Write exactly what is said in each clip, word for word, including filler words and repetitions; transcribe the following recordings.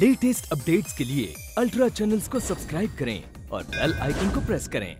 Latest updates के लिए ultra channels को सब्सक्राइब करें और बेल आइकन को प्रेस करें।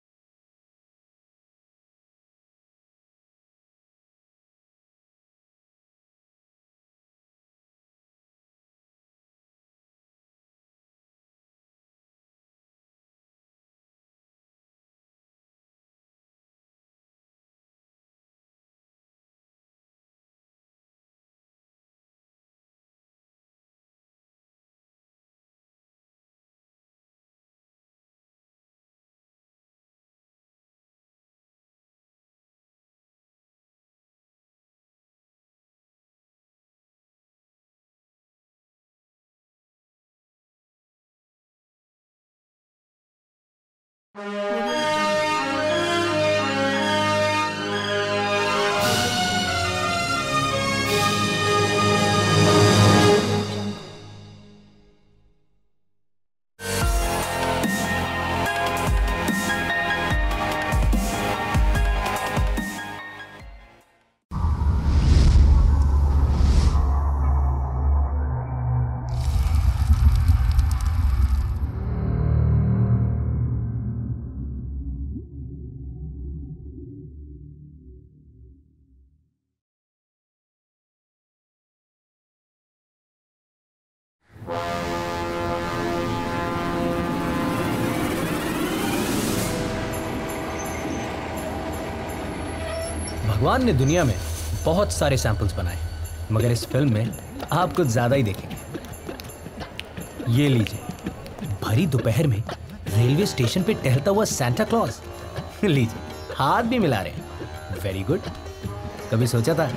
भगवान ने दुनिया में बहुत सारे सैंपल्स बनाए, मगर इस फिल्म में आप कुछ ज्यादा ही देखेंगे। ये लीजिए, भरी दोपहर में रेलवे स्टेशन पे टहलता हुआ सांता क्लॉज। लीजिए, हाथ भी मिला रहे हैं। Very good. कभी सोचा था?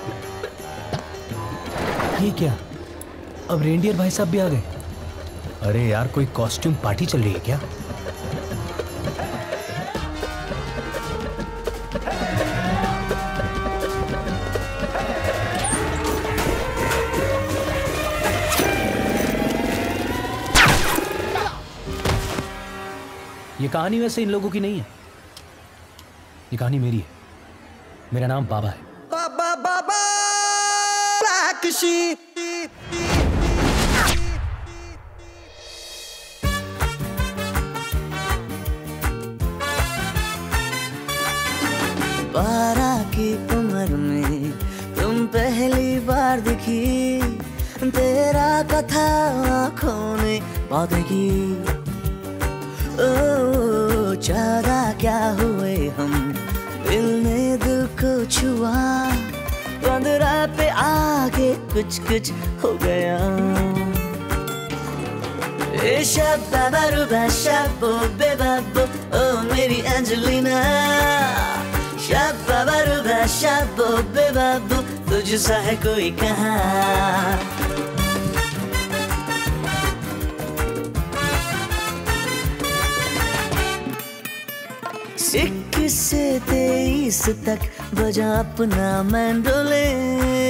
ये क्या, अब रेंडियर भाई साहब भी आ गए? अरे यार, कोई कॉस्ट्यूम पार्टी चल रही है क्या? ये कहानी वैसे इन लोगों की नहीं है, ये कहानी मेरी है। मेरा नाम बाबा है। Baa baa black sheep. बारह की उम्र में तुम पहली बार दिखी, तेरा कथा आँखों ने बात की। ओ ज्यादा क्या हुए हम, दिल ने दिल को छुआ, पंद्रह पे आगे कुछ कुछ हो गया। ए शब्बा बारूबा शब्बो बेबाबो ओ मेरी एंजेलिना, शब्बा बारूबा शब्बो बेबाबो तुझ सा है कोई कहाँ। इक्कीस से तेईस तक बजा अपना मैंडोलिन,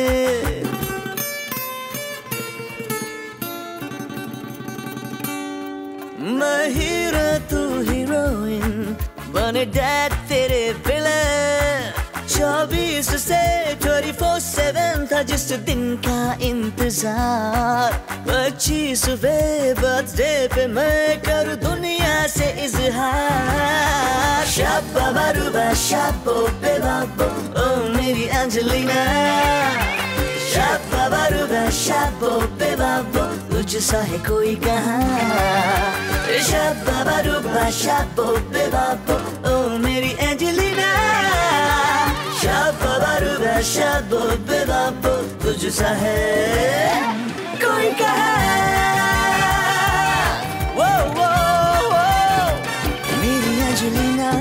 मैं हीरो तू हीरोइन, बने डैड तेरे विलेन। चौबीस से चौबीस सेवन था जिस दिन का इंतजार, पच्चीसवें बर्थडे पे मैं कर दुनिया से इजहार। शब्बा बारूबा शब्बो बेबाबो ओ मेरी एंजेलिना, शब्बा बारूबा शब्बो बेबाबो तुझ सा है कोई कहाँ। शब्बा बारूबा शब्बो बेबाबो ओ मेरी एंजेलिना, शब्बा बारूबा शब्बो बेबाबो तुझ सा है कोई कहाँ। वो वो वो मेरी Angelina.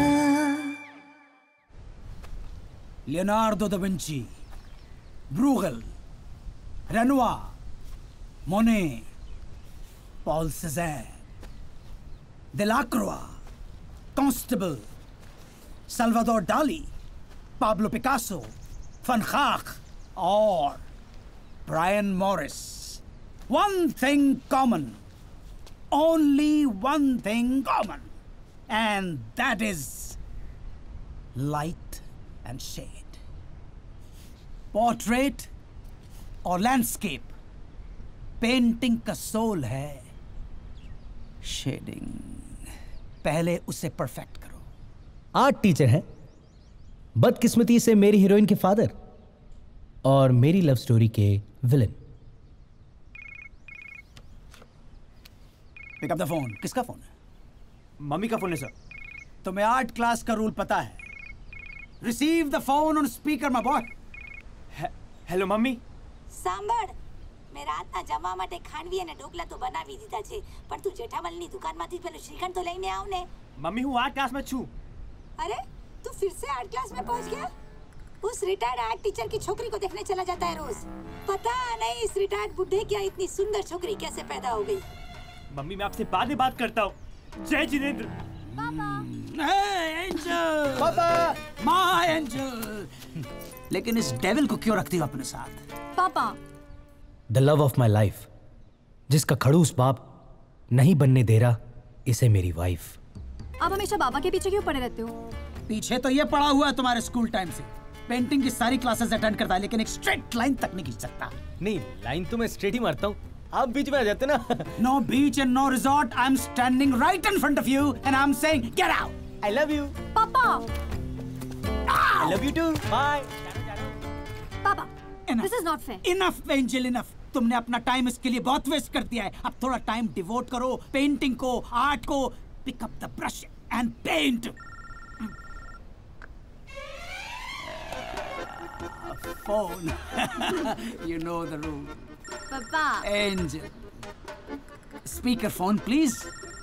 Leonardo da Vinci, Bruegel, Renoir, Monet, Paul Cezanne, Delacroix, Constable, Salvador Dali, Pablo Picasso, van Gogh और Brian Morris. One thing common, only one thing common, and that is light and shade. Portrait or landscape, painting का soul है shading. पहले उसे perfect करो। Art teacher है, बदकिस्मती से मेरी हीरोइन के फादर और मेरी लव स्टोरी के villain. Pick up the phone. किसका फोन है? मम्मी का फोन है सर। तुम्हें आर्ट क्लास का रूल पता है। Receive the phone on speaker my boy. Hello mummy સાંભળ મે રાતના જમવા માટે ખાંડવી અને ઢોકલા તો બનાવી દીધા છે પણ તું જેઠામલની દુકાનમાંથી પેલું શ્રીખંડ તો લઈને આવ ને। મમ્મી હું આર્ટ ક્લાસ में છું। अरे तू फिर से आर्ट क्लास में पहुंच गया? उस रिटायर्ड आर्ट टीचर की छोकरी को देखने चला जाता है रोज। पता नहीं इस रिटायर्ड बुड्ढे क्या इतनी सुंदर छोकरी कैसे पैदा हो गई। मम्मी मैं आपसे बाद में बात करता हूँ। जय जिनेंद्र। एंजल पापा माय एंजल। लेकिन इस डेविल को क्यों रखती हो अपने साथ? पापा the love of my life, जिसका खड़ूस बाप नहीं बनने दे रहा इसे मेरी वाइफ। आप हमेशा बाबा के पीछे क्यों पड़े रहते हो? पीछे तो ये पड़ा हुआ है तुम्हारे स्कूल टाइम से। पेंटिंग की सारी क्लासेस अटेंड करता है लेकिन एक स्ट्रेट लाइन तक नहीं खींच सकता। नहीं, लाइन तो मैं स्ट्रेट ही मारता हूँ, आप बीच में आ जाते ना। No beach and no resort. I am standing right in front of you and I am saying get out. I love you पापा। I love you too. Bye. पापा this is not fair. Enough angel enough. तुमने अपना time इसके लिए बहुत waste कर दिया है। अब थोड़ा टाइम डिवोट करो पेंटिंग को, आर्ट को। Pick up the brush and paint. Phone. You know the rule. पापा Angel. Speaker phone, please.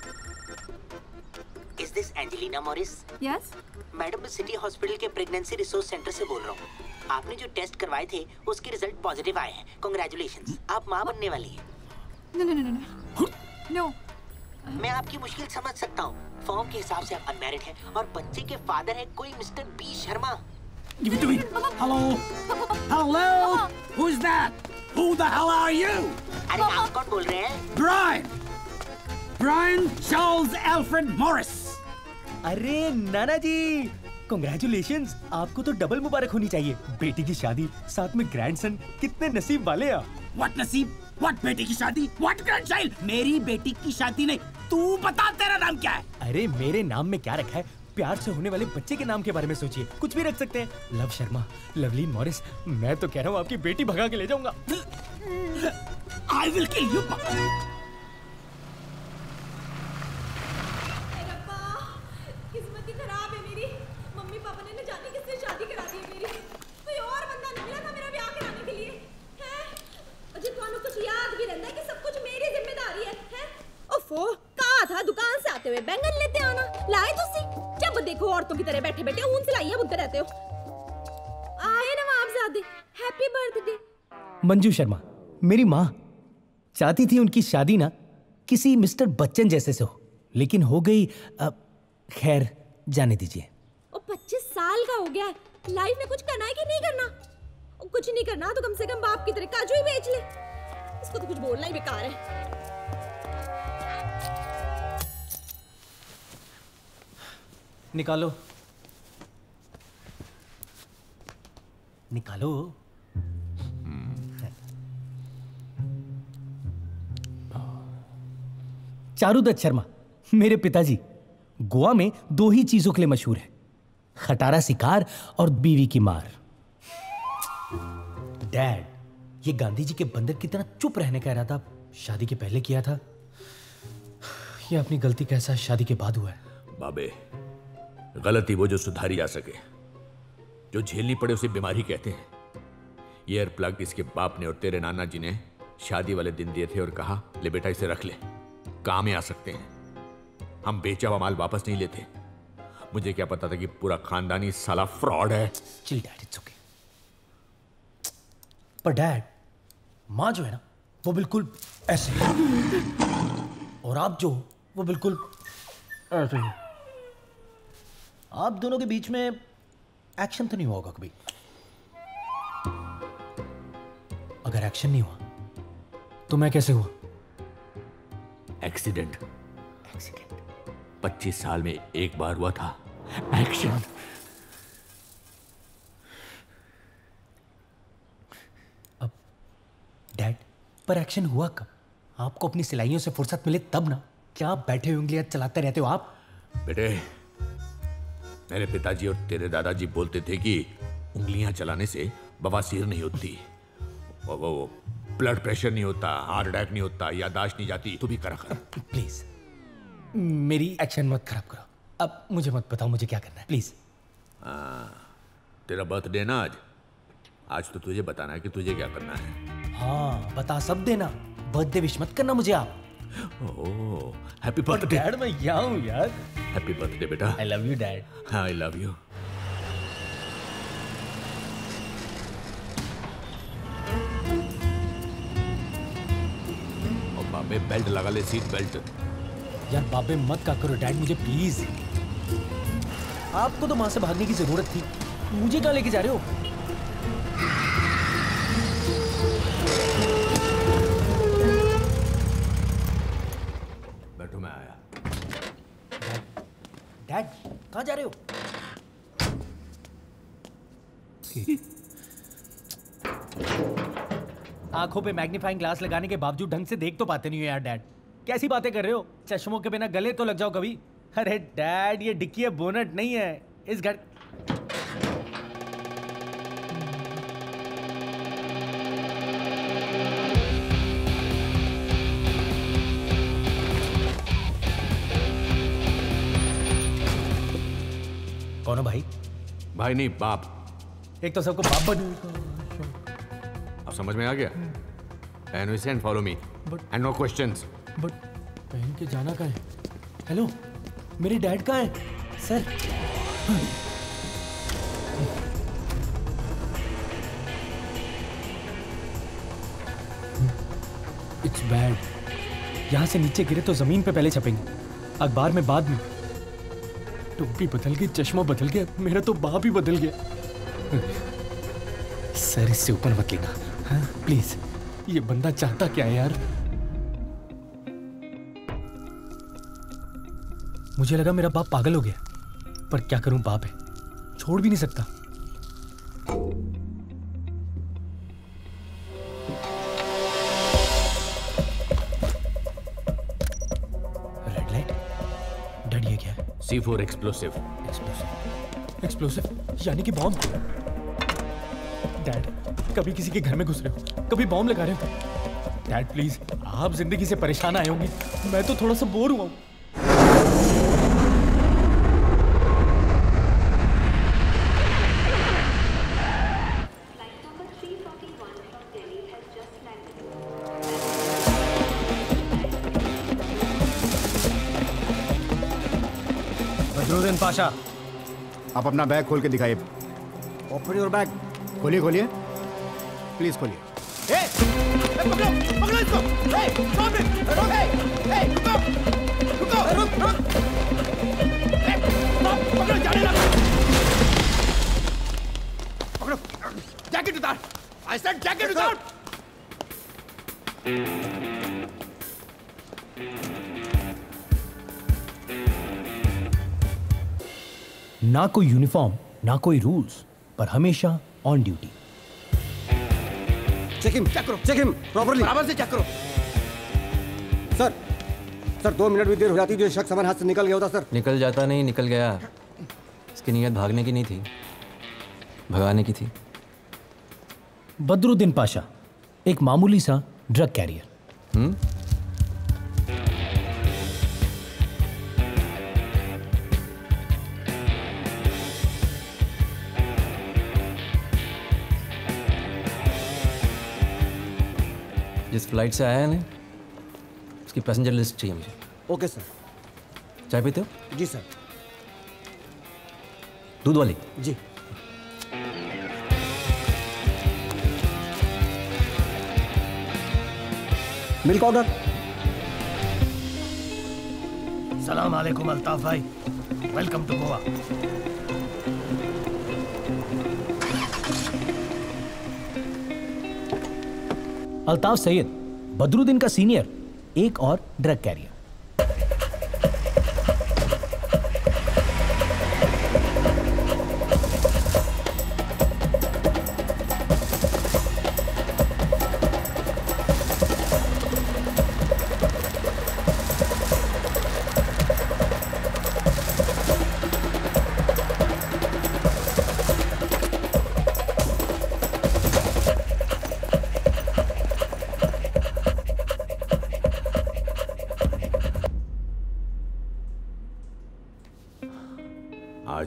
Is this Angelina Morris? Yes madam मैं सिटी हॉस्पिटल के प्रेगनेंसी रिसोर्स सेंटर से बोल रहा हूँ। आपने जो टेस्ट करवाए थे उसके रिजल्ट पॉजिटिव आए हैं। कांग्रेचुलेशंस, आप माँ बनने वाली हैं। No no no no no. मैं आपकी मुश्किल समझ सकता हूँ। फॉर्म के हिसाब से आप अनमैरिड हैं और बच्चे के फादर हैं कोई mister B Sharma. Give it to me. Hello. Hello. Who's that? Who the hell are you? अरे आप कौन बोल रहे हैं? Brian. Brian Charles Alfred Morris. अरे नाना जी, कांग्रेचुलेशंस। आपको तो डबल मुबारक होनी चाहिए। बेटी की शादी साथ में ग्रैंडसन, कितने नसीब वाले आप। What नसीब? What बेटी की शादी? What grandchild? मेरी बेटी की शादी नहीं। तू बता तेरा नाम क्या है? अरे मेरे नाम में क्या रखा है? प्यार से होने वाले बच्चे के नाम के बारे में सोचिए, कुछ भी रख सकते हैं। Love Sharma, Loveleen Morris. मैं तो कह रहा हूँ आपकी बेटी भगा के ले जाऊंगा। I will kill you. किस्मत ही खराब है मेरी। मम्मी पापा ने न जाने किससे शादी करा दी है मेरी। कोई और बंदा निकला था मेरा ब्याह कराने के लिए। हैं? अजय तुम्हें कुछ याद भी रहता है कि सब कुछ मेरी जिम्मेदारी है, हैं? ओफो, कहा था दुकान से आते हुए बैंगन लेते आना। लाए तो सी। जब देखो औरतों की तरह बैठे बैठे ऊन सिलाइयां बुनते रहते हो। आए नवाबजादे, हैप्पी बर्थडे। मंजू शर्मा, मेरी माँ चाहती थी उनकी शादी ना किसी मिस्टर बच्चन जैसे से हो, लेकिन हो गई। अब खैर जाने दीजिए। ओ पच्चीस साल का हो गया है। लाइफ में कुछ करना है कि नहीं करना? ओ, कुछ नहीं करना तो कम से कम बाप की तरह काजू ही बेच ले। इसको तो कुछ बोलना ही बेकार है। निकालो निकालो। चारुदत्त शर्मा मेरे पिताजी गोवा में दो ही चीजों के लिए मशहूर है, खटारा शिकार और बीवी की मार। डैड, ये गांधी जी के बंदर की तरह चुप रहने का इरादा शादी के पहले किया था। ये अपनी गलती का एहसास शादी के बाद हुआ है। बाबे, गलती वो जो सुधारी जा सके, जो झेलनी पड़े उसे बीमारी कहते हैं। ईयर प्लग इसके बाप ने और तेरे नाना जी ने शादी वाले दिन दिए थे और कहा ले बेटा इसे रख ले, काम में आ सकते हैं। हम बेचा हुआ माल वापस नहीं लेते। मुझे क्या पता था कि पूरा खानदानी साला फ्रॉड है। Chill dad, it's okay. पर डैड, माँ जो है ना वो बिल्कुल ऐसे और आप जो वो बिल्कुल ऐसे। आप दोनों के बीच में एक्शन तो नहीं हुआ होगा कभी? अगर एक्शन नहीं हुआ तो मैं कैसे हुआ? एक्सीडेंट। एक्सीडेंट पच्चीस साल में एक बार हुआ था। एक्शन अब डैड, पर एक्शन हुआ कब? आपको अपनी सिलाइयों से फुर्सत मिले तब ना, क्या बैठे उंगलियां चलाते रहते हो आप? बेटे, मेरे पिताजी और तेरे दादाजी बोलते थे कि उंगलियां चलाने से बवासीर नहीं होती, वो, वो ब्लड प्रेशर नहीं होता, हार्ट अटैक नहीं होता, याददाश्त नहीं जाती। तू भी करा कर। प्लीज मेरी एक्शन मत खराब करो। अब मुझे मत बताओ मुझे क्या करना है, प्लीज। हाँ, तेरा बर्थडे ना आज, आज तो तुझे बताना है कि तुझे क्या करना है। हाँ बता सब देना, बर्थडे विश मत करना मुझे आप। ओह, हैप्पी बर्थडे। डैड मैं यहाँ हूँ यार। हैप्पी बर्थडे बेटा। I love you dad. हाँ आई लव यू। और बाबे बेल्ट लगा ले, सीट बेल्ट। यार बाबे मत का करो डैड मुझे प्लीज। आपको तो वहां से भागने की जरूरत थी, मुझे कहाँ लेके जा रहे हो? बैठो मैं आया। डैड कहाँ जा रहे हो? आंखों पे मैग्नीफाइंग ग्लास लगाने के बावजूद ढंग से देख तो पाते नहीं हो यार डैड। कैसी बातें कर रहे हो? चश्मों के बिना गले तो लग जाओ कभी। अरे डैड ये डिक्की है, बोनट नहीं है। इस घर कौन हो भाई? भाई नहीं बाप। एक तो सबको बाप बन। अब समझ में आ गया? And follow me and no questions. But पहन के जाना कहाँ है? हेलो मेरे डैड कहाँ है सर? It's bad. यहां से नीचे गिरे तो जमीन पे पहले छपेंगे, अखबार में बाद में। टोपी बदल गई, चश्मा बदल गया, मेरा तो बाप ही बदल गया। सर इससे ऊपर मत लेना हाँ प्लीज। ये बंदा चाहता क्या है यार? मुझे लगा मेरा बाप पागल हो गया, पर क्या करूं, बाप है, छोड़ भी नहीं सकता। Red light. डैड ये क्या है? C four explosive. Explosive explosive यानी कि बॉम्ब। डैड कभी किसी के घर में घुस रहे हो, कभी बॉम्ब लगा रहे हो। डैड प्लीज, आप जिंदगी से परेशान आए होंगे, मैं तो थोड़ा सा बोर हुआ हूं। बदरुद्दीन पाशा, आप अपना बैग खोल के दिखाइए। Open your bag. खोलिए खोलिए प्लीज खोलिए। ए, ए, पकड़ो पकड़ो इसको। ए, stop it! ए, ए, रुको रुको रुक रुक। ए, stop, पकड़ो, जाने लगा। पकड़ो, जैकेट उतार। I said जैकेट उतार। ना कोई यूनिफॉर्म, ना कोई रूल्स, पर हमेशा on duty. Check him, check करो, चेक हिम प्रॉपर्ली, बराबर से चेक करो। सर, सर दो मिनट भी देर हो जाती जो शख्स हमारे हाथ से निकल गया होता सर। निकल जाता नहीं, निकल गया। इसकी नीयत भागने की नहीं थी, भगाने की थी। बदरुद्दीन पाशा एक मामूली सा ड्रग कैरियर। हम्म जिस फ्लाइट से आया है ना, उसकी पैसेंजर लिस्ट चाहिए मुझे। Okay sir. चाय पीते हो? जी सर। दूध वाली? जी। Milk order. सलाम अलैकुम अल्ताफ भाई, वेलकम टू गोवा। अल्ताफ सैयद, बदरुद्दीन का सीनियर, एक और ड्रग कैरियर।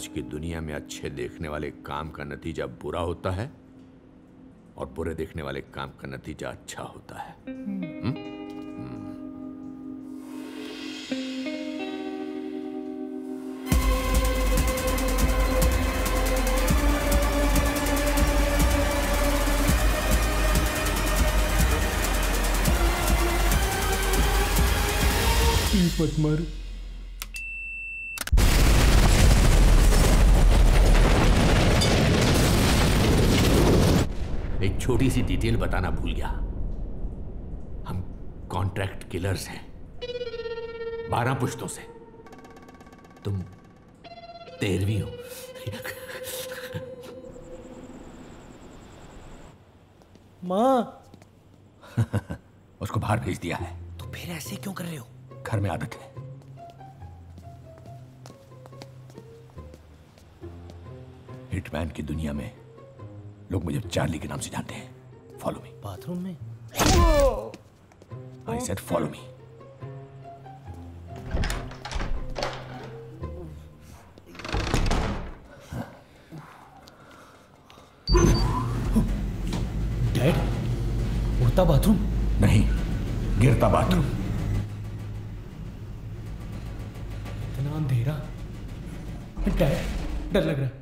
आज की दुनिया में अच्छे देखने वाले काम का नतीजा बुरा होता है और बुरे देखने वाले काम का नतीजा अच्छा होता है। हुँ? मत मार। एक छोटी सी डिटेल बताना भूल गया, हम कॉन्ट्रैक्ट किलर्स हैं बारह पुश्तों से, तुम तेरहवीं हो। माँ उसको बाहर भेज दिया है। तो फिर ऐसे क्यों कर रहे हो? घर में आदत है। हिटमैन की दुनिया में लोग मुझे चार्ली के नाम से जानते हैं। Follow me. बाथरूम में? I said follow me. Dad, उड़ता बाथरूम? नहीं, गिरता बाथरूम। इतना अंधेरा, डैड डर लग रहा है।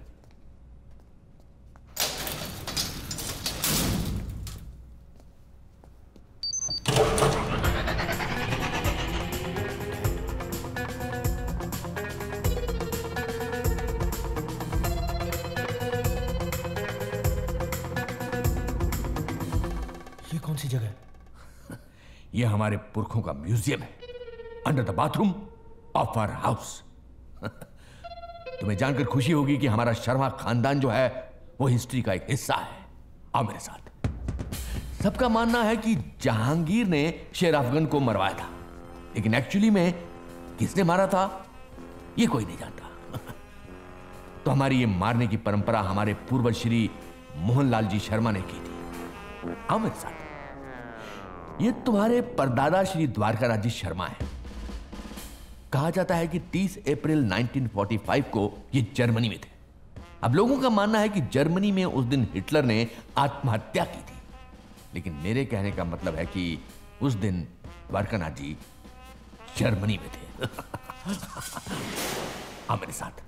ये हमारे पुरखों का म्यूजियम है, under the bathroom of our house. तुम्हें जानकर खुशी होगी कि हमारा शर्मा खानदान जो है वो हिस्ट्री का एक हिस्सा है। आओ मेरे साथ। सबका मानना है कि जहांगीर ने शेर अफगन को मरवाया था, लेकिन एक्चुअली में किसने मारा था ये कोई नहीं जानता। तो हमारी ये मारने की परंपरा हमारे पूर्वज श्री मोहनलाल जी शर्मा ने की थी। आओ मेरे साथ। ये तुम्हारे परदादा श्री द्वारकाराज जी शर्मा है। कहा जाता है कि तीस अप्रैल उन्नीस सौ पैंतालीस को ये जर्मनी में थे। अब लोगों का मानना है कि जर्मनी में उस दिन हिटलर ने आत्महत्या की थी, लेकिन मेरे कहने का मतलब है कि उस दिन द्वारकानाथ जी जर्मनी में थे। आ मेरे साथ।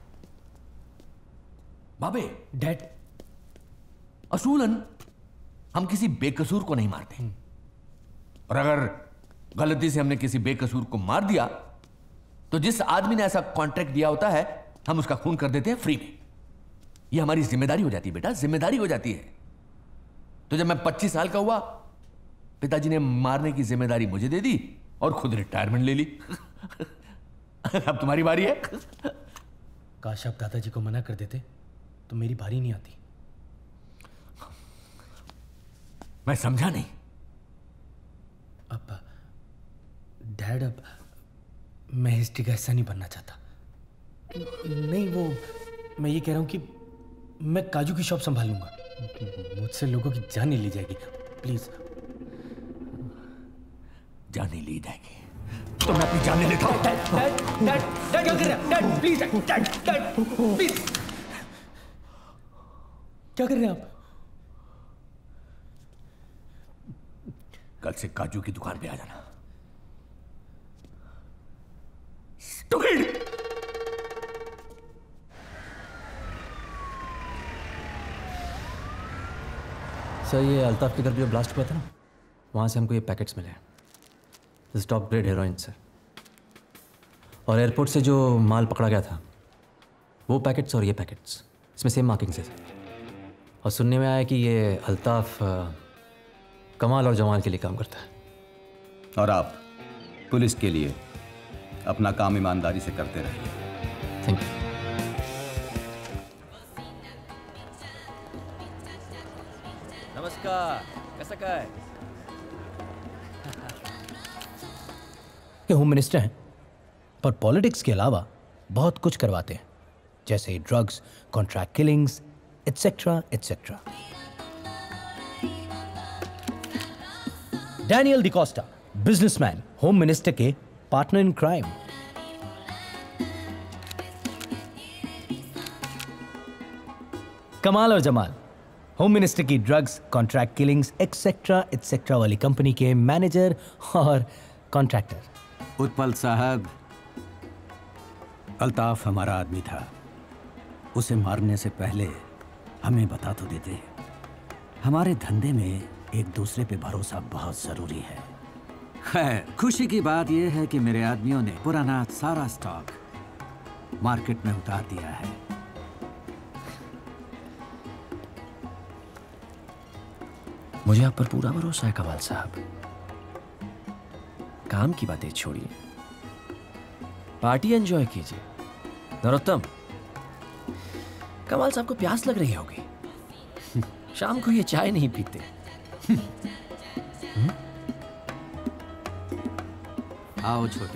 बाबे। डैड, असूलन हम किसी बेकसूर को नहीं मारते, और अगर गलती से हमने किसी बेकसूर को मार दिया तो जिस आदमी ने ऐसा कॉन्ट्रैक्ट दिया होता है हम उसका खून कर देते हैं फ्री में। यह हमारी जिम्मेदारी हो जाती है बेटा, जिम्मेदारी हो जाती है। तो जब मैं पच्चीस साल का हुआ, पिताजी ने मारने की जिम्मेदारी मुझे दे दी और खुद रिटायरमेंट ले ली। अब तुम्हारी बारी है। काश आप दादाजी को मना कर देते तो मेरी बारी नहीं आती। मैं समझा नहीं। अब डैड, अब मैं हिस्ट्री का हिस्सा नहीं बनना चाहता। नहीं, वो मैं ये कह रहा हूं कि मैं काजू की शॉप संभाल लूंगा। मुझसे लोगों की जान नहीं ली जाएगी। प्लीज। जान नहीं ली जाएगी तो मैं अपनी जान ले लेता हूं। डैड, डैड, डैड, डैड क्या कर रहे हैं? Dad please, dad, dad please. क्या कर रहे हैं आप? कल से काजू की दुकान पे आ जाना। स्टूपिड! सर, ये अल्ताफ के घर जो ब्लास्ट हुआ था ना, वहाँ से हमको ये पैकेट्स मिले हैं। Top grade heroin sir. और एयरपोर्ट से जो माल पकड़ा गया था वो पैकेट्स और ये पैकेट्स, इसमें सेम मार्किंग्स है सर। और सुनने में आया कि ये अल्ताफ कमाल और जमाल के लिए काम करता है। और आप पुलिस के लिए अपना काम ईमानदारी से करते रहिए। Thank you. नमस्कार, कैसा क्या है? ये होम मिनिस्टर हैं, पर पॉलिटिक्स के अलावा बहुत कुछ करवाते हैं, जैसे drugs, contract killings, etcetera etcetera. Daniel D'Costa, businessman, home minister के पार्टनर इन क्राइम। कमाल और जमाल, होम मिनिस्टर की drugs, contract killings etcetera etcetera वाली कंपनी के मैनेजर और कॉन्ट्रैक्टर। उत्पल साहब, अल्ताफ हमारा आदमी था। उसे मारने से पहले हमें बता तो देते। हमारे धंधे में एक दूसरे पे भरोसा बहुत जरूरी है। खैर, खुशी की बात यह है कि मेरे आदमियों ने पुराना सारा स्टॉक मार्केट में उतार दिया है। मुझे आप पर पूरा भरोसा है कमाल साहब। काम की बातें छोड़िए, पार्टी एंजॉय कीजिए। नरोत्तम, कमाल साहब को प्यास लग रही होगी, शाम को ये चाय नहीं पीते। आओ छोटे।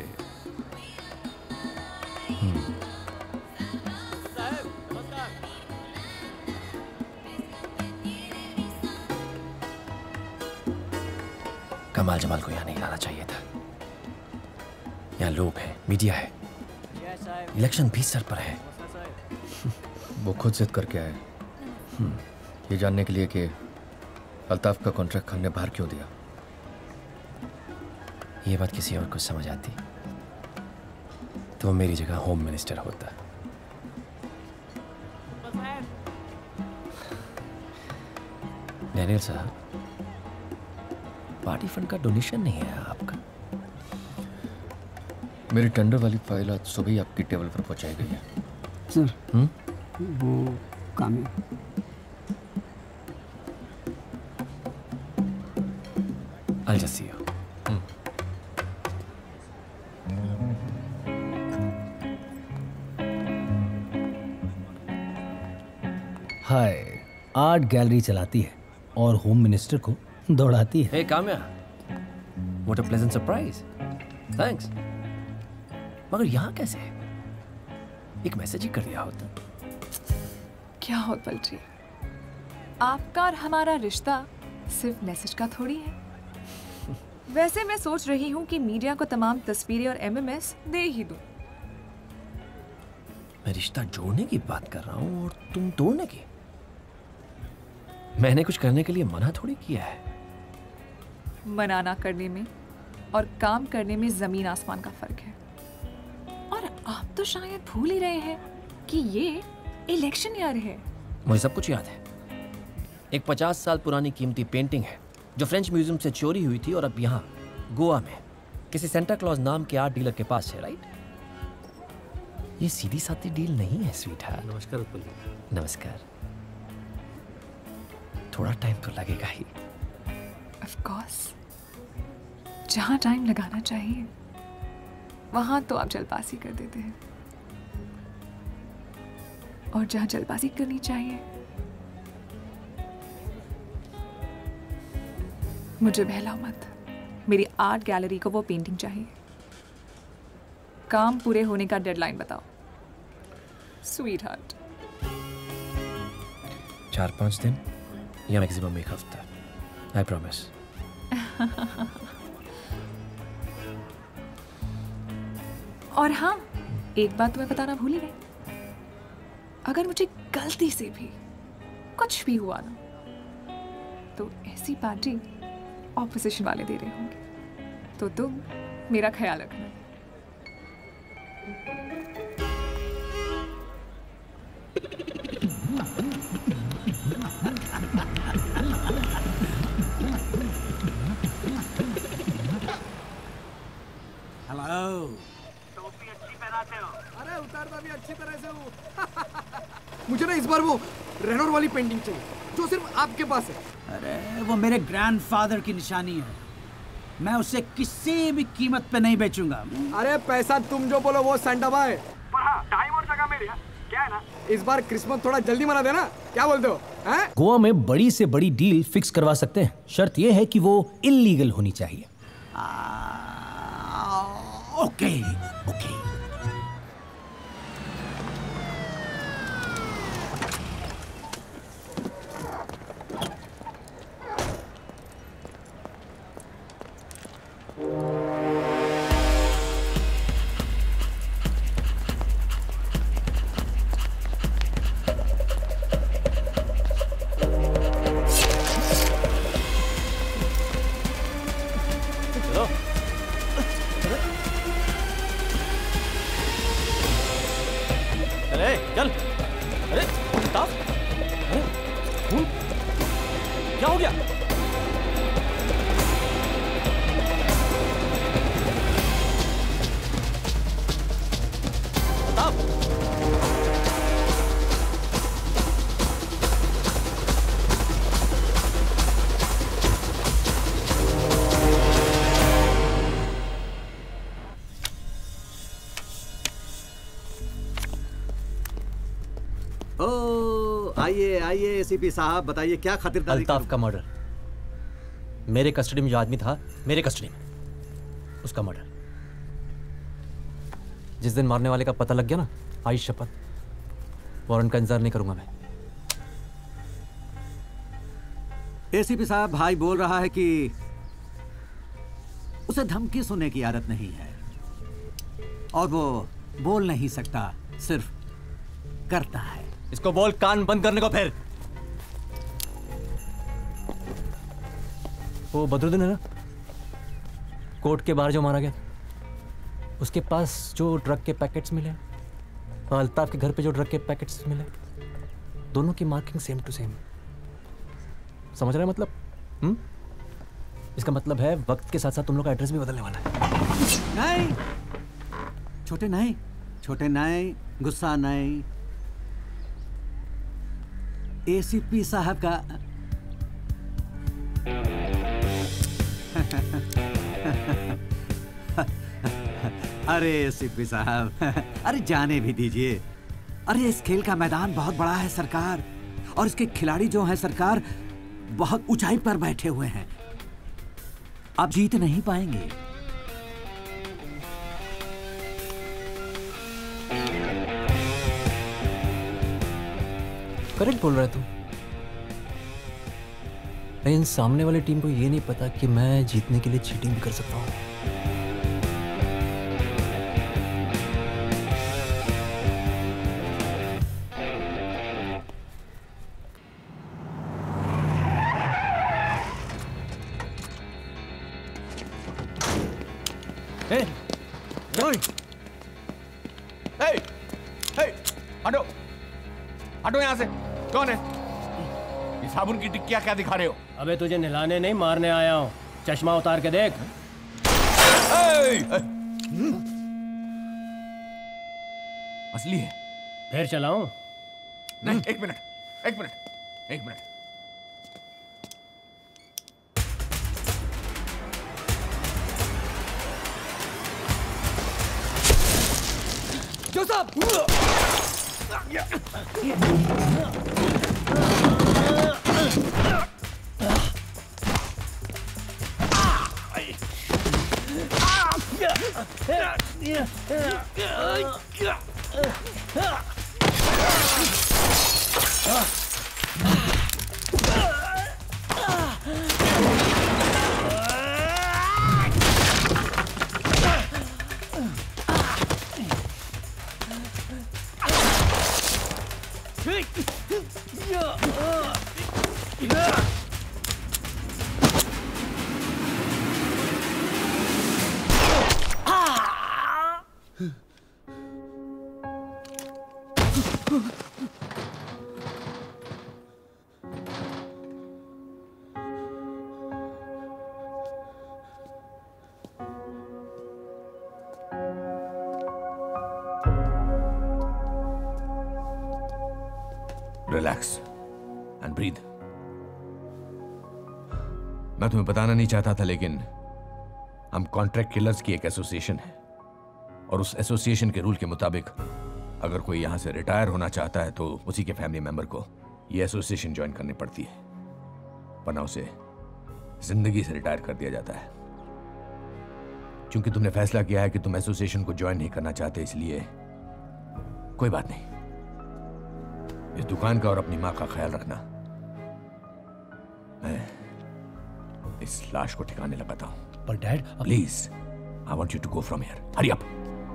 कमाल जमाल को यहाँ नहीं लाना चाहिए था। यहाँ लोग हैं, मीडिया है, इलेक्शन भी सर पर है। वो खुद जिद करके आए, ये जानने के लिए कि अल्ताफ का कॉन्ट्रैक्ट हमने बाहर क्यों दिया। ये बात किसी और को समझ आती तो वो मेरी जगह होम मिनिस्टर होता। डैनियल साहब, पार्टी फंड का डोनेशन नहीं है आपका। मेरी टेंडर वाली फाइल आज सुबह ही आपकी टेबल पर पहुंचाई गई है। सर, हुँ? वो Kamya. I'll just see you. Hi, art gallery चलाती है और होम मिनिस्टर को दौड़ाती है। Hey Kamya, what a pleasant surprise. Thanks. मगर यहाँ कैसे? एक मैसेज ही कर दिया होता। क्या हो उत्पल जी, आपका और हमारा रिश्ता सिर्फ मैसेज का थोड़ी है। वैसे मैं सोच रही हूँ कि मीडिया को तमाम तस्वीरें और एमएमएस दे ही दूं। मैं रिश्ता जोड़ने की बात कर रहा हूँ और तुम तोड़ने की। मैंने कुछ करने के लिए मना थोड़ी किया है। मना ना करने में और काम करने में जमीन आसमान का फर्क है। और आप तो शायद भूल ही रहे हैं कि ये इलेक्शन ईयर है। मुझे सब कुछ याद है। एक पचास साल पुरानी कीमती पेंटिंग है जो फ्रेंच म्यूजियम से चोरी हुई थी और अब यहाँ गोवा में किसी सेंटा क्लॉज नाम के आर्ट डीलर के पास है। राइट? ये सीधी सादी डील नहीं है स्वीट हार्ट। नमस्कार उत्पल जी। नमस्कार। थोड़ा टाइम तो लगेगा ही। ऑफ कोर्स, जहाँ टाइम लगाना चाहिए वहाँ तो आप जल्दबाजी कर देते हैं, और जहाँ जल्दबाजी करनी चाहिए मुझे बहलाओ मत। मेरी आर्ट गैलरी को वो पेंटिंग चाहिए। काम पूरे होने का डेडलाइन बताओ स्वीट हार्ट। चार पांच दिन या मैक्सिमम एक हफ्ता। I promise. और हाँ, एक बात तुम्हें बताना भूल ही गई। अगर मुझे गलती से भी कुछ भी हुआ ना, तो ऐसी पार्टी ऑपोजिशन वाले दे रहे होंगे, तो तुम मेरा ख्याल रखना। हेलो। टोपी अच्छी पहनाते हो। अरे उतारता भी अच्छी तरह से हूँ। मुझे ना इस बार वो रेनोर वाली पेंटिंग चाहिए जो सिर्फ आपके पास है। अरे वो मेरे ग्रैंडफादर की निशानी है, मैं उसे किसी भी कीमत पे नहीं बेचूंगा। अरे पैसा तुम जो बोलो वो सेंटा है, पर हाँ, टाइम और जगह मेरी है। क्या है ना, इस बार क्रिसमस थोड़ा जल्दी मना देना। क्या बोलते हो? हैं? गोवा में बड़ी से बड़ी डील फिक्स करवा सकते हैं। शर्त यह है कि वो इल्लीगल होनी चाहिए। Okay okay. आइए आइए एसीपी साहब, बताइए क्या खातिरदारी। अल्ताफ का मर्डर, मेरे कस्टडी में जो आदमी था, मेरे कस्टडी में, उसका मर्डर। जिस दिन मारने वाले का पता लग गया ना, आई शपथ वारंट का इंतजार नहीं करूंगा मैं। एसीपी साहब, भाई बोल रहा है कि उसे धमकी सुनने की आदत नहीं है और वो बोल नहीं सकता, सिर्फ करता है। इसको बोल कान बंद करने को। फिर वो बदरुद्दीन है ना, कोर्ट के बाहर जो मारा गया, उसके पास जो ड्रग के पैकेट्स मिले और अल्ताफ के घर पे जो ड्रग के पैकेट्स मिले, दोनों की मार्किंग सेम टू सेम। समझ रहे हैं मतलब? हुँ? इसका मतलब है वक्त के साथ साथ तुम लोग का एड्रेस भी बदलने वाला है। नहीं छोटे नहीं, छोटे नहीं, गुस्सा नहीं। एसीपी साहब का अरे एसीपी साहब, अरे जाने भी दीजिए। अरे इस खेल का मैदान बहुत बड़ा है सरकार, और इसके खिलाड़ी जो हैं सरकार, बहुत ऊंचाई पर बैठे हुए हैं। आप जीत नहीं पाएंगे। करेक्ट बोल रहा है तू। लेकिन सामने वाली टीम को ये नहीं पता कि मैं जीतने के लिए चीटिंग भी कर सकता हूँ। Hey! Hey! Hey! Hey! हटो! हटो यहाँ से! कौन है? ये साबुन की टिक्कियाँ क्या दिखा रहे हो? अबे तुझे नहलाने नहीं, मारने आया हूँ। चश्मा उतार के देख। Hey! असली है। फिर चलाऊं? नहीं, एक मिनट, एक मिनट, एक minute. Joseph! Relax and breathe. मैं तुम्हें बताना नहीं चाहता था, लेकिन हम कॉन्ट्रैक्ट किलर्स की एक एसोसिएशन है, और उस एसोसिएशन के रूल के मुताबिक अगर कोई यहां से रिटायर होना चाहता है तो उसी के फैमिली मेंबर को ये एसोसिएशन ज्वाइन करनी पड़ती है, वरना उसे जिंदगी से रिटायर कर दिया जाता है। क्योंकि तुमने फैसला किया है कि तुम एसोसिएशन को ज्वाइन नहीं करना चाहते, इसलिए कोई बात नहीं। इस दुकान का और अपनी मां का ख्याल रखना। मैं इस लाश को ठिकाने लगाता हूं। पर dad, please, I want you to go from here. Hurry up.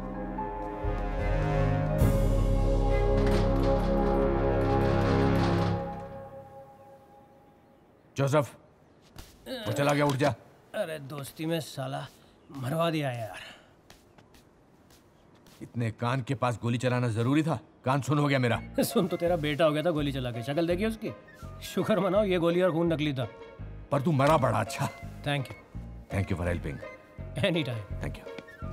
Joseph, वो चला गया, उठ जा। अरे दोस्ती में साला मरवा दिया यार। इतने कान के पास गोली चलाना जरूरी था? कान सुन हो गया मेरा। सुन तो तेरा बेटा हो गया था गोली चला के। शक्ल देखी उसकी? शुक्र मनाओ ये गोली और खून नकली था। पर तू मरा बड़ा अच्छा। Thank you. Thank you for helping. Any time. Thank you.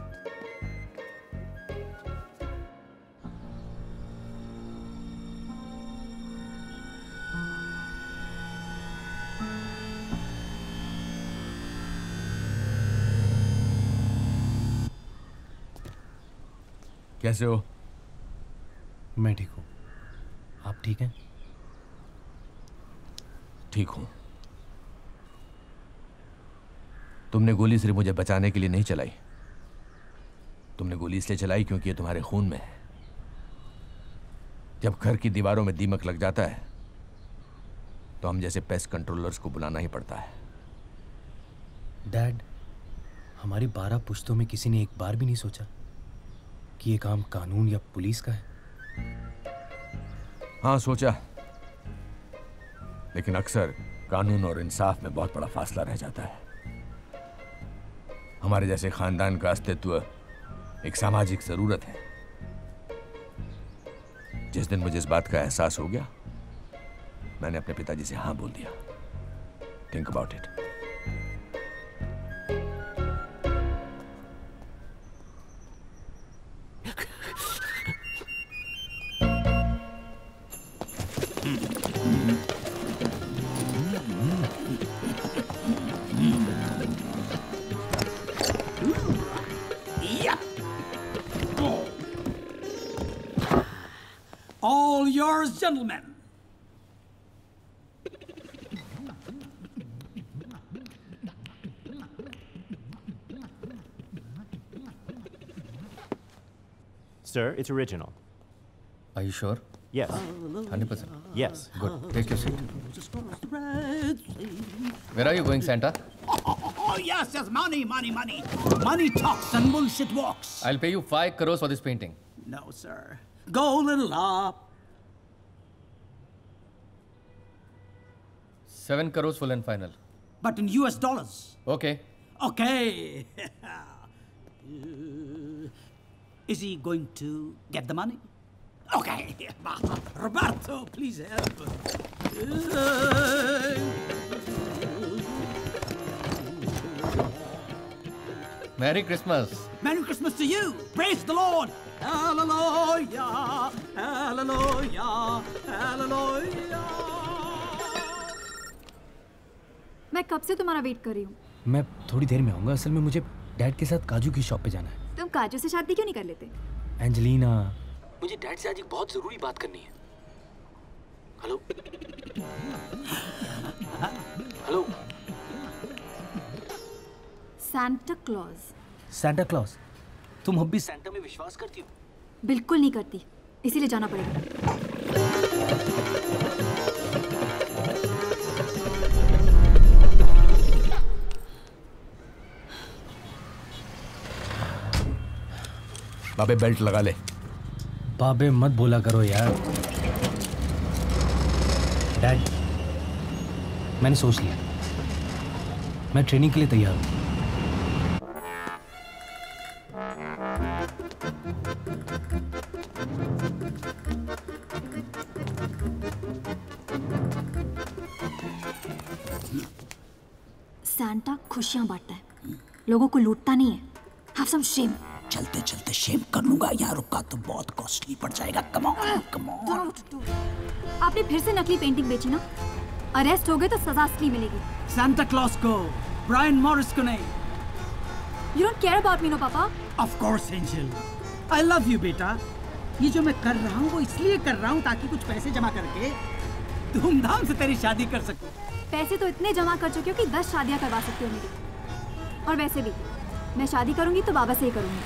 कैसे हो? मैं ठीक हूँ। आप ठीक हैं? ठीक हूं। तुमने गोली सिर्फ मुझे बचाने के लिए नहीं चलाई। तुमने गोली इसलिए चलाई क्योंकि ये तुम्हारे खून में है। जब घर की दीवारों में दीमक लग जाता है तो हम जैसे पेस्ट कंट्रोलर्स को बुलाना ही पड़ता है। डैड, हमारी बारह पुश्तों में किसी ने एक बार भी नहीं सोचा कि ये काम कानून या पुलिस का है। हाँ सोचा, लेकिन अक्सर कानून और इंसाफ में बहुत बड़ा फासला रह जाता है। हमारे जैसे खानदान का अस्तित्व एक सामाजिक जरूरत है। जिस दिन मुझे इस बात का एहसास हो गया, मैंने अपने पिताजी से हाँ बोल दिया। Think about it. All yours, gentlemen. Sir, it's original. Are you sure? Yes. one hundred percent. Yes. Good. Take your seat. Where are you going, Santa? Oh, oh, yes, yes, money, money, money. Money talks and bullshit walks. I'll pay you five crores for this painting. No, sir. Go a little up. Seven crores full and final. But in U S dollars. Okay. Okay. Is he going to get the money? Okay. Roberto, please help. Merry Christmas. Merry Christmas to you. Praise the Lord. Hallelujah. Hallelujah. Hallelujah. मैं कब से तुम्हारा wait कर रही हूँ। मैं थोड़ी देर में आऊंगा। असल में मुझे डैड के साथ काजू की शॉप पे जाना है। तुम काजू से शादी क्यों नहीं कर लेते? एंजेलिना, मुझे डैड से आज एक बहुत जरूरी बात करनी है। Hello hello Santa Claus. Santa Claus? तुम अब भी सांता में विश्वास करती हो? बिल्कुल नहीं करती, इसीलिए जाना पड़ेगा। बाबे बेल्ट लगा ले। बाबे मत बोला करो यार। डैड, मैंने सोच लिया, मैं ट्रेनिंग के लिए तैयार हूं। सांता खुशियां बांटता है, लोगों को लूटता नहीं है। Have some shame. चलते चलते शेम कर लूंगा यार, रुका तो बहुत कॉस्टली पड़ जाएगा। Come on come on. आपने फिर से नकली पेंटिंग बेची ना? अरेस्ट हो गए तो सजा असली मिलेगी। सांता क्लॉज को, ब्रायन मॉरिस को नहीं। You don't care about me, no, पापा? Of course, Angel. I love you, बेटा। ये जो मैं कर रहा हूँ वो इसलिए कर रहा हूँ ताकि कुछ पैसे जमा करके धूमधाम से तेरी शादी कर सकूं। पैसे तो इतने जमा कर चुके हो कि दस शादियां करवा सकते हो मेरी। और वैसे भी मैं शादी करूंगी तो बाबा से ही करूंगी।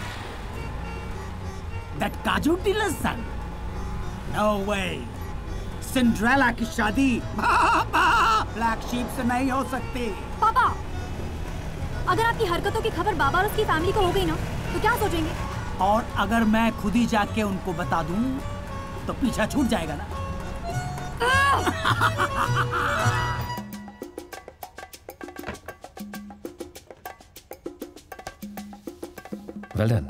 That kaju dealer son? No way. Cinderella की शादी बाबा ब्लैक शीप से नहीं हो सकती। पापा, अगर आपकी हरकतों की खबर बाबा और उसकी फैमिली को हो गई ना तो क्या सोचेंगे? और अगर मैं खुद ही जाके उनको बता दूं तो पीछा छूट जाएगा ना। Well done.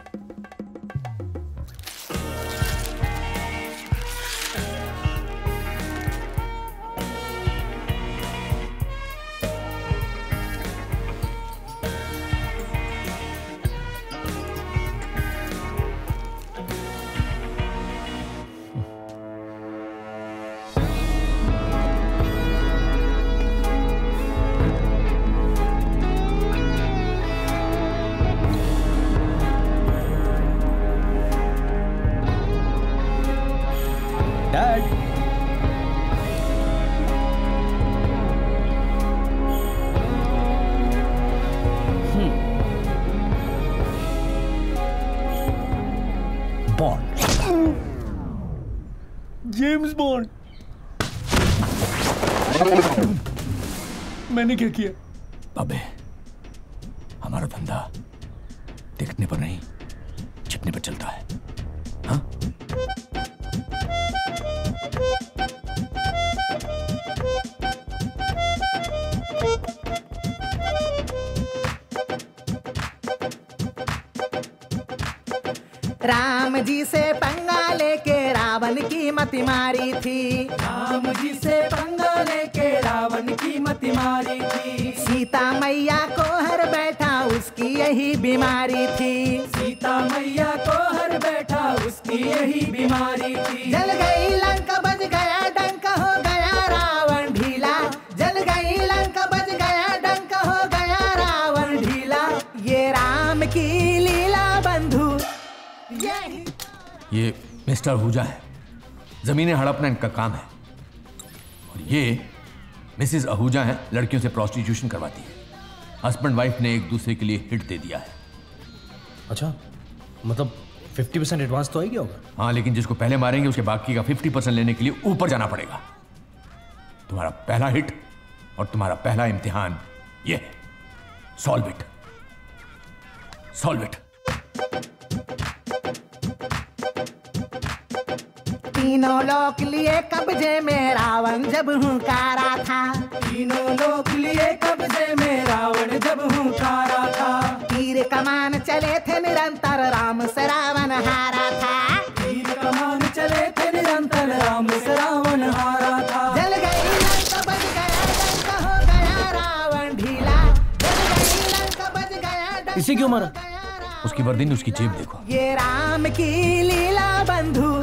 James Bond. मैंने क्या किया? बाबे, हमारा धंधा दिखने पर नहीं छिपने पर चलता है। हाँ? राम जी से पंगा लेके रावण की मति मारी थी। राम जी से पंगा लेके रावण की मति मारी थी। सीता मैया को हर बैठा उसकी यही बीमारी थी। सीता मैया को हर बैठा उसकी यही बीमारी थी। जल गई लंका बज गया डंक हो गया रावण ढीला। जल गई लंका बज गया डंक हो गया रावण ढीला। ये राम की लीला बंधु। ये मिस्टर आहूजा है, जमीनें हड़पना इनका काम है। और ये मिसेस आहूजा है, लड़कियों से प्रोस्टिट्यूशन करवाती है। हस्बैंड वाइफ ने एक दूसरे के लिए हिट दे दिया है। अच्छा, मतलब फिफ्टी परसेंट एडवांस तो आ गया होगा? हाँ, लेकिन जिसको पहले मारेंगे उसके बाकी का फिफ्टी परसेंट लेने के लिए ऊपर जाना पड़ेगा। तुम्हारा पहला हिट और तुम्हारा पहला इम्तिहान ये है, सॉल्व इट, सॉल्व इट। तीनों लोक लिए कब्जे में रावण जब हुंकारा था। तीनों लोक लिए कब्जे में रावण जब हुंकारा था। तीर कमान चले थे निरंतर राम से रावण हारा था। तीर कमान चले थे निरंतर राम से रावण हारा था। जल गई लंका बज गया डंक हो गया रावण ढीला। जल गई लंका बज गया डंक। इसे क्यों मारा? उसकी वर्दी, उसकी जेब देखो। ये राम की लीला बंधु।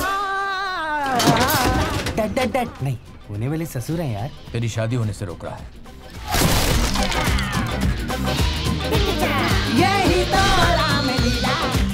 डट डट डट नहीं, होने वाले ससुर हैं यार। तेरी शादी होने से रोक रहा है। यही तो राम लीला।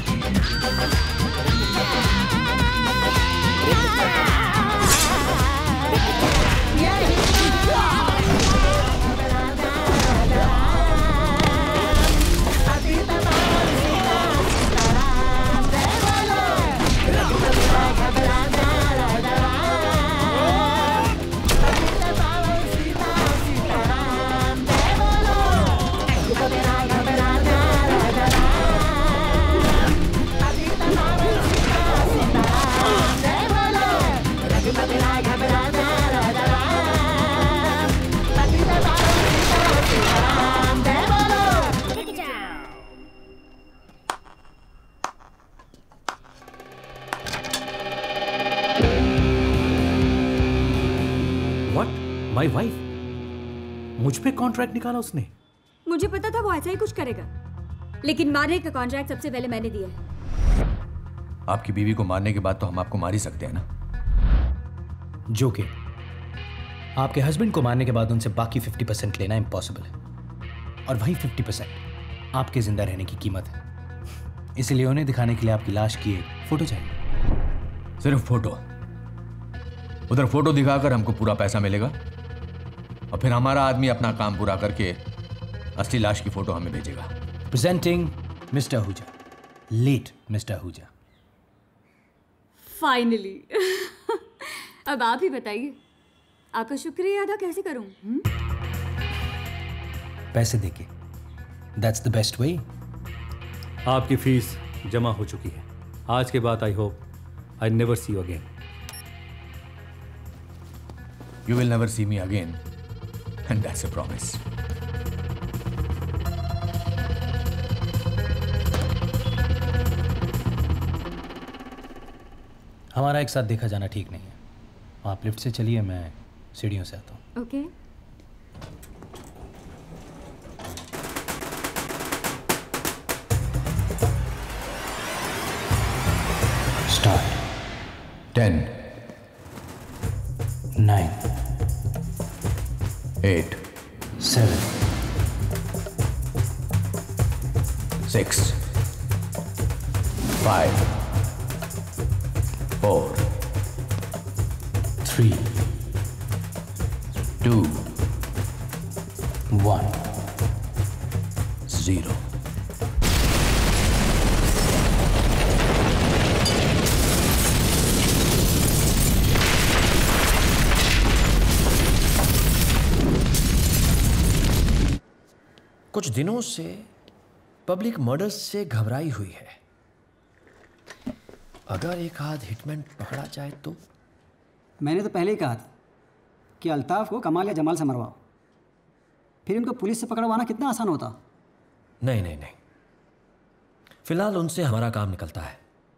माय वाइफ, मुझ पे कॉन्ट्रैक्ट निकाला उसने। मुझे पता था वो ऐसा ही कुछ करेगा, लेकिन मारने का कॉन्ट्रैक्ट सबसे पहले मैंने दिया है। आपकी बीवी को मारने के बाद तो हम आपको मार ही सकते हैं ना। जो कि आपके हस्बैंड को मारने के बाद उनसे बाकी फिफ्टी परसेंट लेना इम्पॉसिबल है, और वही फिफ्टी परसेंट आपके जिंदा रहने की कीमत है। इसलिए उन्हें दिखाने के लिए आपकी लाश की एक फोटो चाहिए। सिर्फ फोटो? उधर फोटो दिखाकर हमको पूरा पैसा मिलेगा और फिर हमारा आदमी अपना काम पूरा करके असली लाश की फोटो हमें भेजेगा। Presenting mister Ahuja, late mister Ahuja. Finally. अब आप ही बताइए, आपका शुक्रिया अदा कैसे करूं? हुँ? पैसे देके, दैट्स द बेस्ट वे। आपकी फीस जमा हो चुकी है। आज के बाद I hope I never see you again. You will never see me again, and that's a promise. हमारा एक साथ देखा जाना ठीक नहीं है। आप लिफ्ट से चलिए, मैं सीढ़ियों से आता हूँ। Okay. Start. Ten, nine, eight, seven, six, five, four, three, two, one, zero. कुछ दिनों से पब्लिक मर्डर्स से घबराई हुई है। अगर एक आध हिटमैन पकड़ा जाए तो। मैंने तो पहले ही कहा था कि अल्ताफ को कमाल या जमाल से मरवाओ, फिर इनको पुलिस से पकड़वाना कितना आसान होता। नहीं नहीं नहीं, फिलहाल उनसे हमारा काम निकलता है।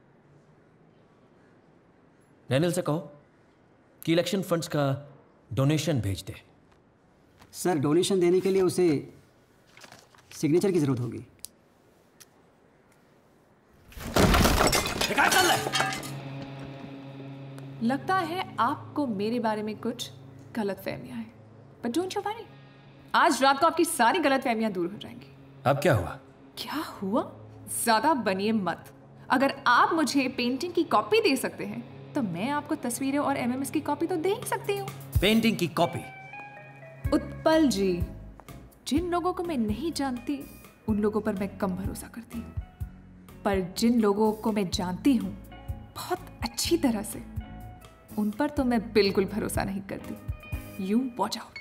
नैनिल से कहो कि इलेक्शन फंड्स का डोनेशन भेज दे। सर, डोनेशन देने के लिए उसे सिग्नेचर की जरूरत होगी। लगता है आपको मेरे बारे में कुछ गलत फहमियां हैं, बट डोंट यू वरी, आज रात को आपकी सारी गलत फहमियां दूर हो जाएंगी। अब क्या हुआ? क्या हुआ? ज्यादा बनिए मत। अगर आप मुझे पेंटिंग की कॉपी दे सकते हैं तो मैं आपको तस्वीरें और एमएमएस की कॉपी तो दे ही सकती हूँ। पेंटिंग की कॉपी? उत्पल जी, जिन लोगों को मैं नहीं जानती उन लोगों पर मैं कम भरोसा करती हूँ, पर जिन लोगों को मैं जानती हूँ बहुत अच्छी तरह से, उन पर तो मैं बिल्कुल भरोसा नहीं करती। You watch out.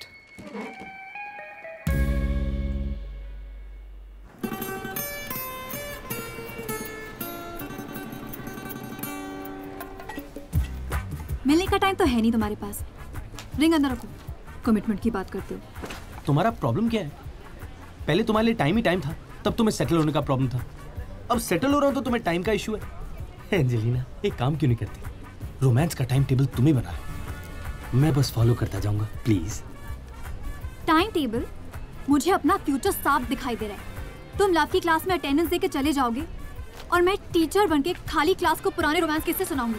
मिलने का टाइम तो है नहीं तुम्हारे पास। रिंग अंदर रखो, कमिटमेंट की बात करते हो। तुम्हारा प्रॉब्लम क्या है? पहले तुम्हारे लिए टाइम ही टाइम था, तब तुम्हें सेटल होने का प्रॉब्लम था। अब सेटल हो रहा हूं तो तुम्हें टाइम का इशू है। एंजेलिना, एक काम क्यों नहीं करती? रोमांस का टाइम टेबल तुम ही बना लो, मैं बस फॉलो करता जाऊंगा, प्लीज। Time table? मुझे अपना फ्यूचर साफ दिखाई दे रहा है। तुम लव की क्लास में अटेंडेंस दे के चले जाओगे और मैं टीचर बनके खाली क्लास को पुराने रोमांस किससे सुनाऊंगी?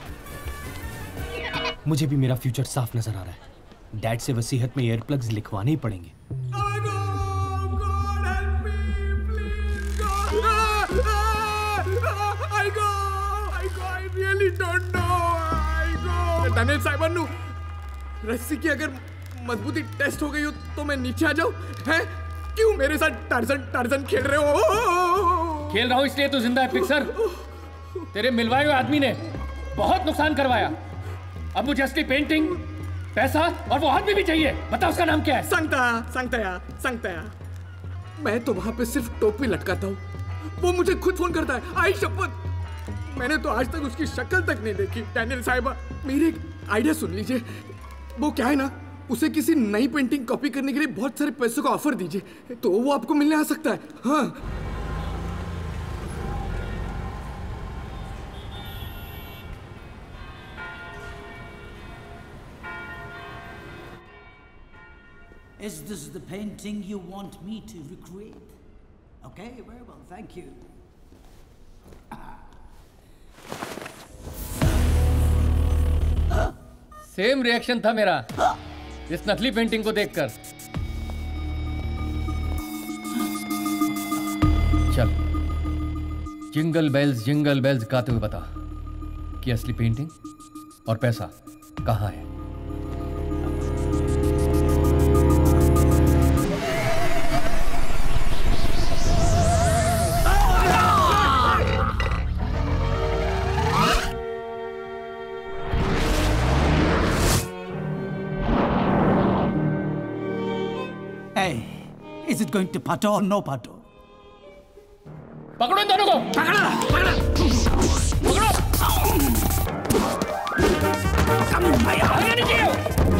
मुझे भी मेरा फ्यूचर साफ नजर आ रहा है। डैड से वसीयत में ईयर प्लग्स लिखवाने ही पड़ेंगे। डैनियल साहब, अन्नू, रस्सी की अगर मजबूती टेस्ट हो गई हो तो मैं नीचे आ जाऊं? हैं? क्यों मेरे साथ टार्जन टार्जन खेल रहे हो? खेल रहा हूं इसलिए तो जिंदा है पिक्सर। तेरे मिलवाए हुए आदमी ने बहुत नुकसान करवाया। अब मुझे असली पेंटिंग, पैसा और वो आदमी भी चाहिए। बता उसका नाम क्या है? संगता संगतया संगतया। मैं तो वहां पे सिर्फ टोपी लटकाता हूँ, वो मुझे खुद फोन करता है। आई शपथ, मैंने तो आज तक उसकी शक्ल तक नहीं देखी। डैनियल साहिबा, मेरे एक आइडिया सुन लीजिए। वो क्या है ना, उसे किसी नई पेंटिंग कॉपी करने के लिए बहुत सारे पैसों का ऑफर दीजिए तो वो आपको मिलने आ सकता है। हाँ, Is this the painting you want me to recreate? Okay, very well, thank you. Same reaction था मेरा इस नकली पेंटिंग को देखकर। चल, जिंगल बेल्स जिंगल बेल्स गाते हुए बता कि असली पेंटिंग और पैसा कहाँ है? Is it going to pato or no pato? पकड़ो इन दोनों को। पकड़ा, पकड़ा, पकड़ो। Come on, आगे नीचे आओ।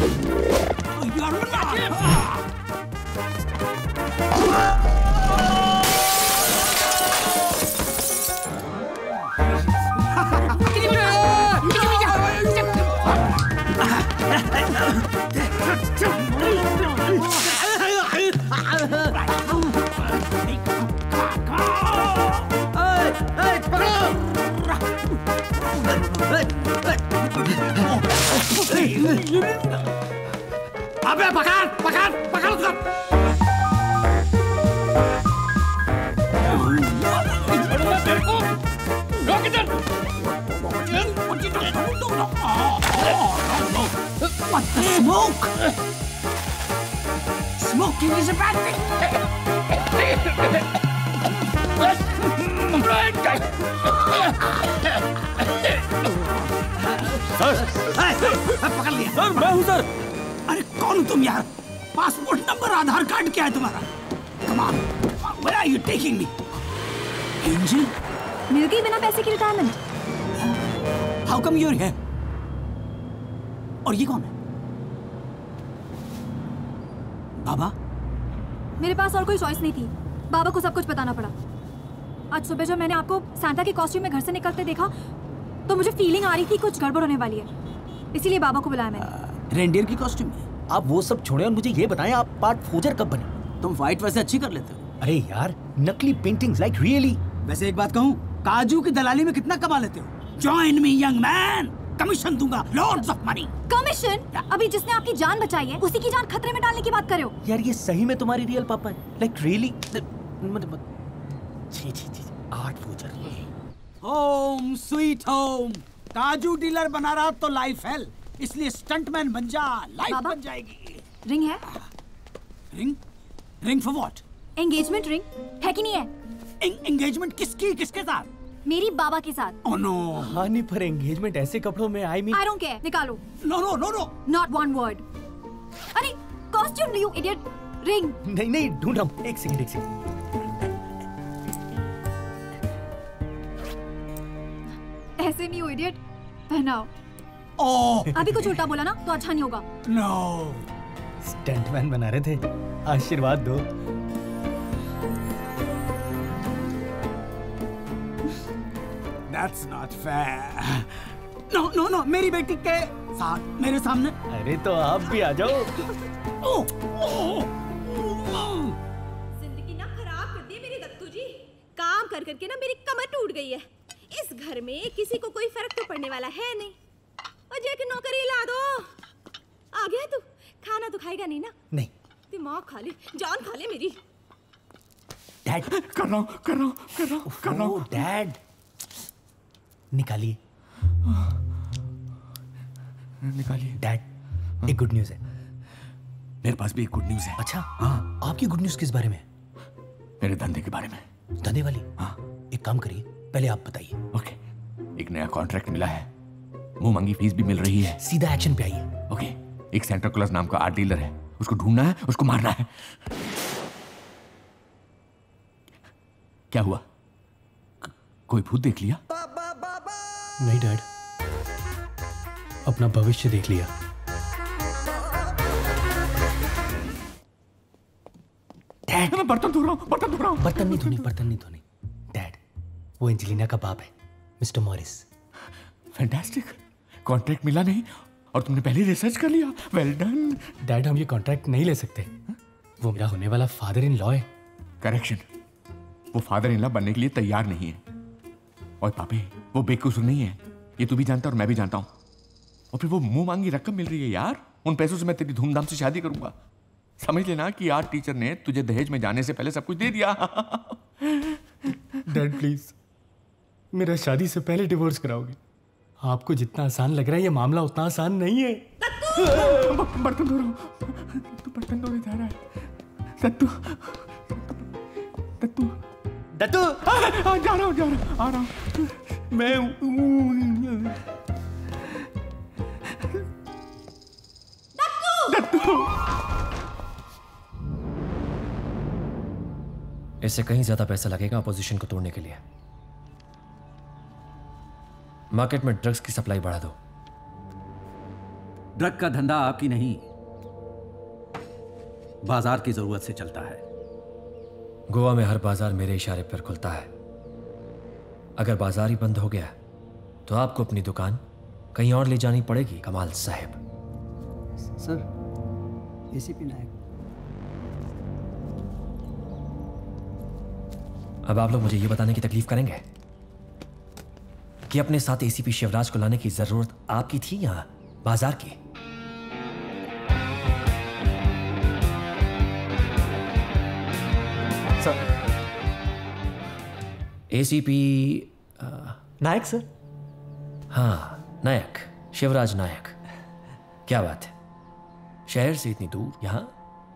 अबे पकड़ पकड़ पकड़ उसको। रोक इधर। What the smoke? Smoking is a bad thing. Sir, पकड़ लिया। सर, मैं हूँ सर। अरे कौन तुम यार? पासपोर्ट नंबर, आधार कार्ड क्या है तुम्हारा? Come on. Where are you taking me? Angel? मिल गई बिना पैसे की retirement. How come you're here? और ये कौन है? बाबा? मेरे पास और कोई चॉइस नहीं थी। बाबा को सब कुछ बताना पड़ा। आज सुबह जब मैंने आपको सांता के कॉस्ट्यूम में घर से निकलते देखा तो मुझे फीलिंग आ रही थी कुछ गड़बड़ होने वाली है, इसीलिए बाबा को बुलाया मैंने। रेंडियर की कॉस्ट्यूम में? आप वो सब छोड़े और मुझे ये बताएं आप पार्ट फोजर कब बने? तुम फाइट वैसे अच्छी कर लेते हो। अरे यार नकली पेंटिंग्स लाइक रियली। वैसे एक बात कहूँ, काजू की दलाली में कितना कमा लेते हो? Join me young man, commission दूंगा, लॉर्ड्स ऑफ मनी। कमीशन? अभी जिसने आपकी जान बचाई है उसी की जान खतरे में डालने की बात कर रहे हो? यार ये सही में तुम्हारी रियल पापा है? Like really? छी छी छी art forger. Home sweet home. काजू डीलर बना रहा तो लाइफ हेल, इसलिए स्टंटमैन बन जा, लाइफ बन जाएगी। रिंग है? Ring? Ring for what? Engagement ring है कि नहीं है? एंगेजमेंट किसकी, किसके साथ? मेरी बाबा के साथ। Oh no. हाँ नहीं पर एंगेजमेंट ऐसे कपड़ों में I mean. I don't care, निकालो। No no no no. Not one word. अरे कॉस्ट्यूम यू इडियट। रिंग। नहीं नहीं ढूंढ रहा हूँ, एक सेकंड एक सेकंड। ऐसे नहीं हो इडियट, पहनाओ। ओह अभी कुछ उल्टा बोला ना तो अच्छा नहीं होगा। नो। स्टंटमैन बना रहे थे, आशीर्वाद दो। That's not fair. No, no, no, मेरी बेटी के साथ, मेरे सामने। अरे तो आप भी आ जाओ। जिंदगी ना खराब कर दी मेरी दत्तू जी। काम कर करके ना मेरी कमर टूट गई है। इस घर में किसी को कोई फर्क तो पड़ने वाला है नहीं। और जाके नौकरी ला दो। आ गया तू? खाना तो खाएगा नहीं ना? नहीं। दिमाग खा ले, जान खा ले मेरी। डैड कर रहा हूँ, कर रहा हूँ, कर रहा हूँ, कर रहा हूँ। डैड निकालिए, निकालिए। डैड एक गुड न्यूज़ है। मेरे पास भी एक गुड न्यूज़ है। अच्छा हाँ, आपकी गुड न्यूज़ किस बारे में? मेरे धंधे के बारे में। धंधे वाली? हाँ। एक काम करिए, पहले आप बताइए। ओके, एक नया कॉन्ट्रैक्ट मिला है, मुंह मांगी फीस भी मिल रही है। सीधा एक्शन पे आइए। ओके, एक सेंटा क्लॉज नाम का आर्ट डीलर है, उसको ढूंढना है, उसको मारना है। क्या हुआ? कोई भूत देख लिया? नहीं डैड, अपना भविष्य देख लिया। डैड मैं बर्तन धो रहा हूँ, बर्तन धो रहा हूँ। बर्तन नहीं धोनी, बर्तन नहीं धोनी। डैड वो एंजेलिना का बाप है, मिस्टर मॉरिस। फैंटास्टिक, कॉन्ट्रैक्ट मिला नहीं और तुमने पहले रिसर्च कर लिया। Well done. डैड हम ये कॉन्ट्रैक्ट नहीं ले सकते, वो मेरा होने वाला फादर इन लॉ है। करेक्शन, वो फादर इन लॉ बनने के लिए तैयार नहीं है। और पापे वो बेकसूर नहीं है, ये तू भी जानता और मैं भी जानता हूँ। और फिर वो मुंह मांगी रकम मिल रही है यार, उन पैसों से मैं तेरी धूमधाम से शादी करूंगा। समझ लेना कि आर्ट टीचर ने तुझे दहेज में जाने से पहले सब कुछ दे दिया। डैड प्लीज मेरा शादी से पहले डिवोर्स कराओगे? आपको जितना आसान लग रहा है ये मामला उतना आसान नहीं है। बर्तन धो रहा हूँ, तू बर्तन धोने जा रहा है। दत्तू दत्तू दत्तू आ, जा रहा हूँ, जा रहा हूँ, आ रहा हूँ मैं। दत्तू इससे कहीं ज्यादा पैसा लगेगा अपोजिशन को तोड़ने के लिए। मार्केट में ड्रग्स की सप्लाई बढ़ा दो। ड्रग का धंधा आपकी नहीं, बाजार की जरूरत से चलता है। गोवा में हर बाजार मेरे इशारे पर खुलता है। अगर बाजार ही बंद हो गया तो आपको अपनी दुकान कहीं और ले जानी पड़ेगी कमाल साहब। Sir ACP Nayak. अब आप लोग मुझे ये बताने की तकलीफ करेंगे कि अपने साथ एसीपी शिवराज को लाने की जरूरत आपकी थी या बाजार की? Sir ACP Nayak sir. हाँ नायक, शिवराज नायक। क्या बात है, शहर से इतनी दूर यहां?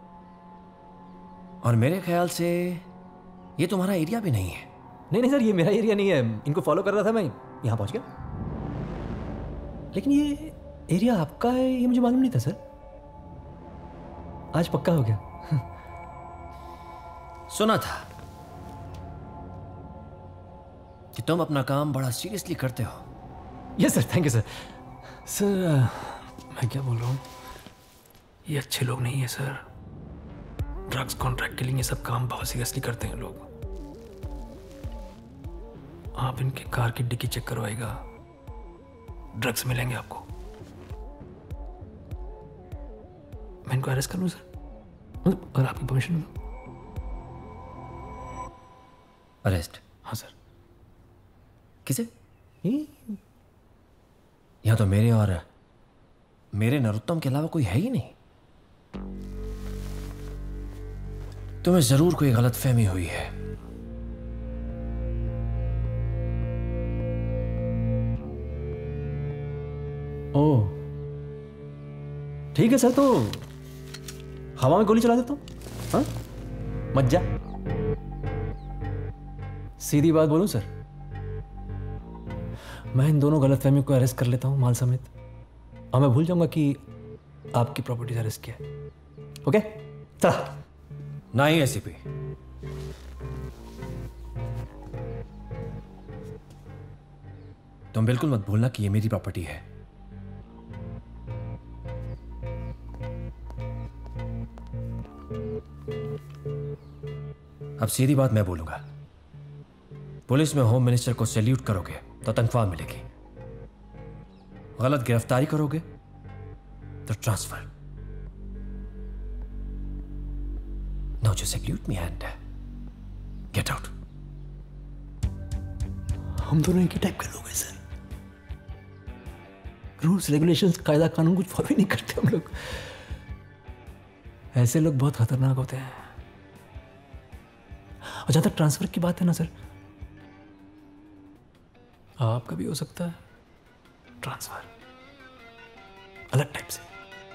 और मेरे ख्याल से ये तुम्हारा एरिया भी नहीं है। नहीं नहीं सर, ये मेरा एरिया नहीं है, इनको फॉलो कर रहा था मैं, यहां पहुंच गया। लेकिन ये एरिया आपका है ये मुझे मालूम नहीं था सर, आज पक्का हो गया। सुना था कि तुम अपना काम बड़ा सीरियसली करते हो। Yes sir, thank you sir. Sir मैं क्या बोल रहा हूँ, ये अच्छे लोग नहीं है सर। ड्रग्स कॉन्ट्रैक्ट किलिंग ये सब काम बहुत सीरियसली करते हैं लोग। आप इनके कार की डिक्की चेक करवाएगा, ड्रग्स मिलेंगे आपको। मैं इनको अरेस्ट कर लूँ सर, अगर आपकी परमिशन हो। अरेस्ट? हाँ सर। किसे? यहाँ तो मेरे और मेरे नरोत्तम के अलावा कोई है ही नहीं। तुम्हें जरूर कोई गलतफहमी हुई है। ओह ठीक है सर, तो हवा में गोली चला देता हूँ। हाँ मत जा। सीधी बात बोलूं सर, मैं इन दोनों गलतफहमियों को अरेस्ट कर लेता हूँ माल समेत, और मैं भूल जाऊंगा कि आपकी प्रॉपर्टीज अरेस्ट किया है। ओके चला। नहीं एसीपी, तुम बिल्कुल मत भूलना कि ये मेरी प्रॉपर्टी है। अब सीधी बात मैं बोलूंगा, पुलिस में होम मिनिस्टर को सैल्यूट करोगे तो तनख्वाह मिलेगी, गलत गिरफ्तारी करोगे तो transfer. Now just salute me and uh, get out. हम दोनों एक ही टाइप के लोग हैं सर। रूल्स रेगुलेशंस कायदा कानून कुछ फॉलो ही नहीं करते हम लोग। ऐसे लोग बहुत खतरनाक होते हैं। और जहां तक ट्रांसफर की बात है ना सर, आपका भी हो सकता है ट्रांसफर, अलग टाइप से।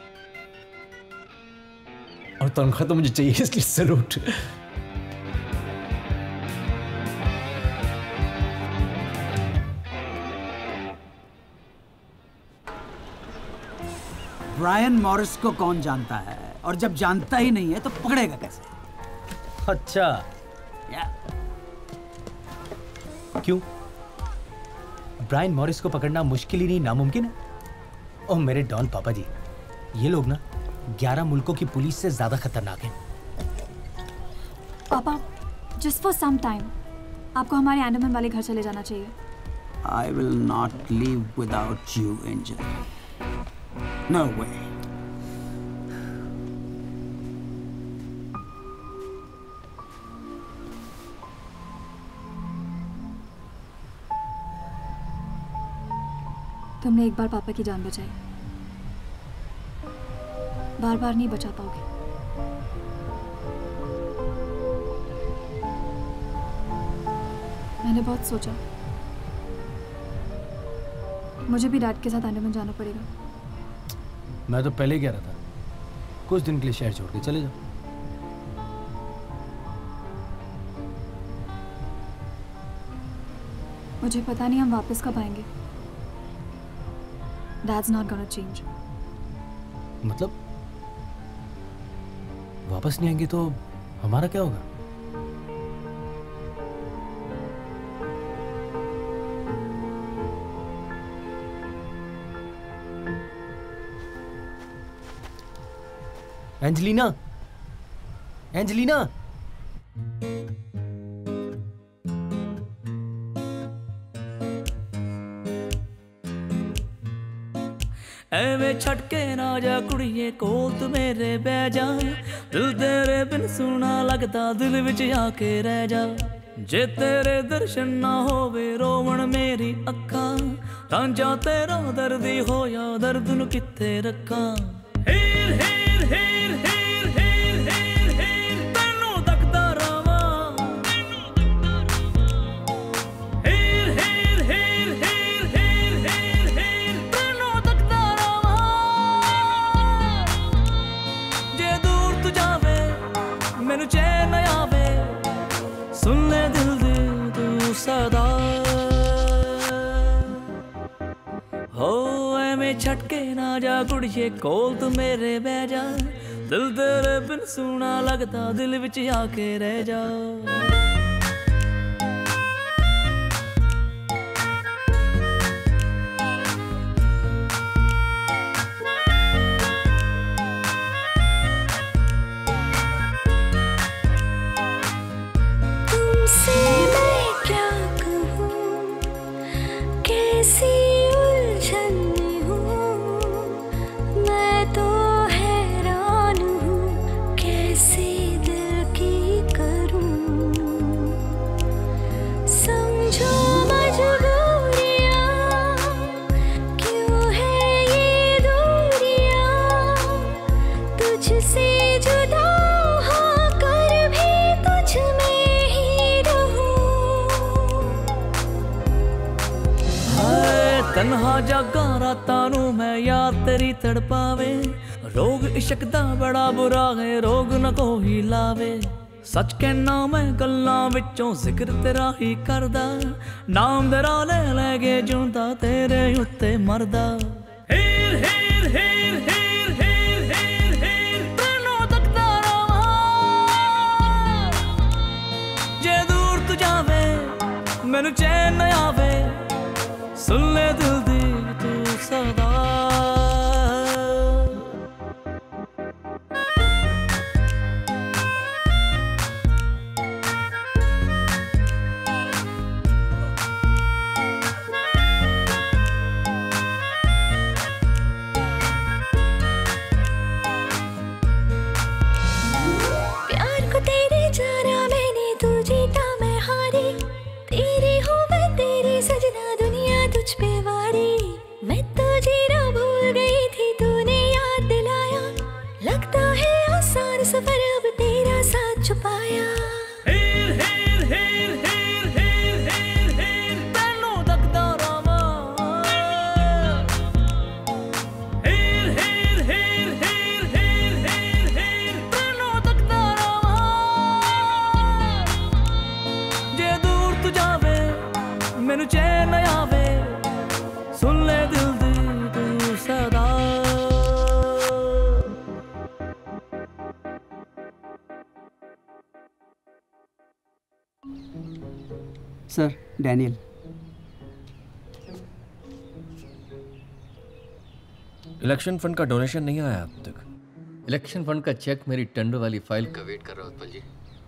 और तनख्वाह तो मुझे चाहिए, इसलिए सैल्यूट। ब्रायन मॉरिस को कौन जानता है, और जब जानता ही नहीं है तो पकड़ेगा कैसे? अच्छा या क्यों? ब्रायन मॉरिस को पकड़ना मुश्किल ही नहीं नामुमकिन है। ओह मेरे डॉन पापा जी, ये लोग ना ग्यारह मुल्कों की पुलिस से ज्यादा खतरनाक हैं। पापा जस्ट फॉर सम टाइम आपको हमारे अंडमान वाले घर चले जाना चाहिए। I will not leave without you, Angel. No way. तुमने एक बार पापा की जान बचाई, बार बार नहीं बचा पाओगे। मैंने बहुत सोचा, मुझे भी डैड के साथ अंडमान जाना पड़ेगा। मैं तो पहले ही कह रहा था, कुछ दिन के लिए शहर छोड़ के चले जाओ। मुझे पता नहीं हम वापस कब आएंगे। Dad's not gonna change. मतलब वापस नहीं आएंगे तो हमारा क्या होगा? एंजेलिना, एंजेलिना, ਐਵੇਂ ਛੱਡ ਕੇ ਨਾ ਜਾ ਕੁੜੀਏ ਕੋਲ ਤੂੰ ਮੇਰੇ ਬਹਿ ਜਾ ਦਿਲ ਤੇਰੇ ਬਿਨ ਸੁਣਾ ਲੱਗਦਾ ਦਿਲ ਵਿੱਚ ਆ ਕੇ ਰਹਿ ਜਾ ਜੇ ਤੇਰੇ ਦਰਸ਼ਨ ਨਾ ਹੋਵੇ ਰੋਵਣ ਮੇਰੀ ਅੱਖਾਂ ਤਾਂ ਜਾ ਤੇਰਾ ਦਰਦੀ ਹੋਇਆ ਦਰਦ ਨੂੰ ਕਿੱਥੇ ਰੱਖਾਂ ਹੀਰ ਹੀਰ ਹੀਰ ਹੀਰ ਹੀਰ ਹੀਰ ਹੀਰ ਤੈਨੂੰ ਤੱਕਦਾ ਰਵਾਂ ਹੀਰ ਹੀਰ ਹੀਰ ਹੀਰ ਹੀਰ ਹੀਰ ਹੀਰ ਤੈਨੂੰ ਤੱਕਦਾ ਮੈਨੂੰ ਚੈਨ ਨਾ ਆਵੇ ਸੁਣ ਲੈ ਦਿਲ ਦੀ ਤੂੰ ਸਦਾ ਹੋ ਐਵੇਂ ਛੱਡ ਕੇ ਨਾ ਜਾ ਕੁੜੀਏ ਕੋਲ ਤੂੰ ਮੇਰੇ ਬਹਿ ਜਾ दिल तेरे बिन सोना लगता दिल विच आके रह जा तन्हा जागा रातां नू मैं याद तेरी तड़पावे रोग इश्क दा बड़ा बुरा है रोग न कोई लावे सच कहना मैं गल्लां विचों जिक्र तेरा ही करदा नाम तेरा ले लैगे जिंदा तेरे उत्ते मरदा हीर हीर हीर हीर हीर हीर हीर तैनू तकदा रहां जे दूर तू जावे मैनू चैन न आवे सुन ले दिल दी तू सदा प्यार को तेरे जाना मैंने तू जीता मैं हारी तेरी हूँ मैं तेरी सजना तुझ पे वारी मैं तो जीना भूल गई थी तूने याद दिलाया लगता है आसान सफर अब तेरा साथ छुपाया हीर हीर हीर हीर हीर हीर हीर तैनू तकदा रहां हीर हीर हीर हीर हीर हीर हीर तैनू तकदा रहां जे दूर तू जावे मैनू चैन न आवे सुन ले दिल दी तू सदा सर डैनियल इलेक्शन फंड का डोनेशन नहीं आया अब तक इलेक्शन फंड का चेक मेरी टेंडर वाली फाइल का वेट कर रहा हूं उत्पल जी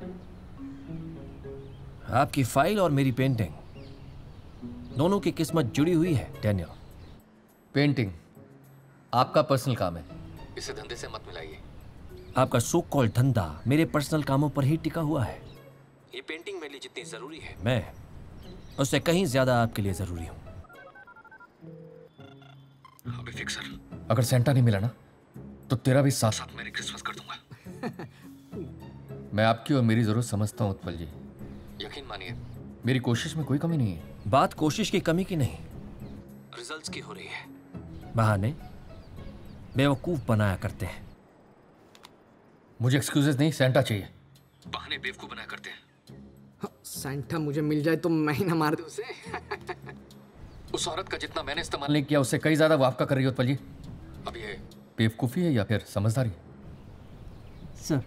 आपकी फाइल और मेरी पेंटिंग दोनों की किस्मत जुड़ी हुई है डैनियल पेंटिंग आपका पर्सनल काम है इसे धंधे से मत मिलाइए आपका सो कॉल्ड धंधा मेरे पर्सनल कामों पर ही टिका हुआ है ये पेंटिंग मेरे लिए जितनी जरूरी है मैं उससे कहीं ज्यादा आपके लिए जरूरी हूं अभी फिक्स सर अगर सेंटा नहीं मिला ना तो तेरा भी साथ साथ मेरी क्रिसमस कर दूंगा मैं आपकी और मेरी जरूरत समझता हूं उत्पल जी यकीन मानिए मेरी कोशिश में कोई कमी नहीं है बात कोशिश की कमी की नहीं रिजल्ट्स की हो रही है बहाने बेवकूफ बनाया करते हैं मुझे एक्सक्यूजेस नहीं सेंटा चाहिए बहाने बेवकूफ बनाया करते हैं सेंटा मुझे मिल जाए तो मैं ही ना मार दूं उसे उस औरत का जितना मैंने इस्तेमाल नहीं किया उससे कई ज्यादा वो आपका कर रही है उत्पल जी अब ये बेवकूफी है या फिर समझदारी सर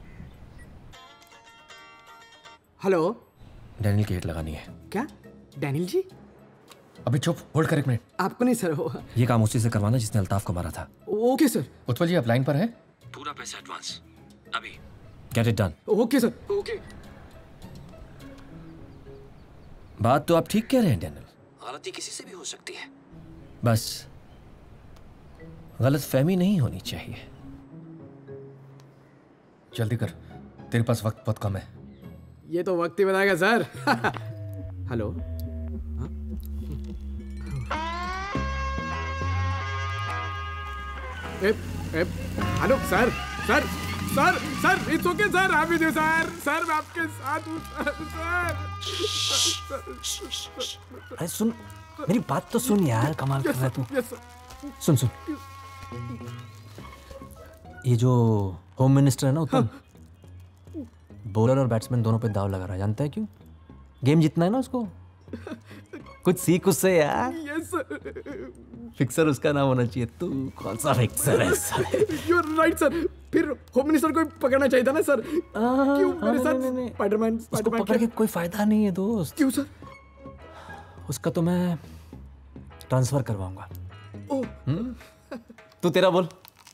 हेलो डैनियल की हिट लगानी है क्या डैनियल जी अभी चुप होल्ड कर एक मिनट आपको नहीं सर वो ये काम उसी से करवाना जिसने अल्ताफ को मारा था ओके सर उत्पल जी आप लाइन पर हैं पूरा पैसा एडवांस अभी get it done okay sir okay बात तो आप ठीक कह रहे हैं डैनियल गलती किसी से भी हो सकती है बस गलत फहमी नहीं होनी चाहिए जल्दी कर तेरे पास वक्त बहुत कम है ये तो वक्त ही बताएगा sir hello hello sir sir sir sir it's okay sir आप ही सर सर मैं आपके साथ हूँ सर अरे सुन मेरी बात तो सुन यार कमाल कर रहा है तू सुन सुन ये जो होम मिनिस्टर है ना उत्पल बॉलर और बैट्समैन दोनों पे दाव लगा रहा है जानता है क्यों गेम जीतना है ना उसको कुछ सीख उससे यार। Yes sir. फिक्सर उसका नाम होना चाहिए। तू कौन सा फिक्सर है sir? You are right sir. फिर होम मिनिस्टर को पकड़ना चाहिए था ना सर। क्यों मेरे साथ स्पाइडरमैन उसको पकड़ के कोई फायदा नहीं है दोस्त। क्यों सर? उसका तो मैं ट्रांसफर करवाऊंगा। ओह तू तेरा बोल।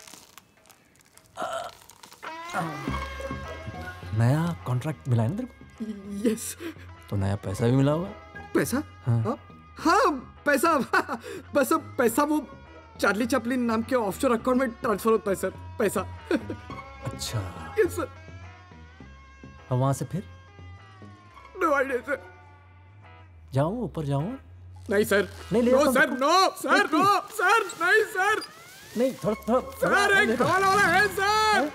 नया कॉन्ट्रैक्ट मिला है ना तेरे को? यस। तो नया पैसा भी मिला होगा? पैसा? हाँ हाँ पैसा। बस अब पैसा वो चार्ली चैपलिन नाम के ऑफशोर अकाउंट में ट्रांसफर होता है सर पैसा। अच्छा। Yes sir. अब वहां से फिर? No idea sir. जाऊं ऊपर जाऊं? नहीं सर। नहीं ले no sir no sir no sir नहीं सर। नहीं थोड़ा थोड़ा सर एक कॉल वाला है सर।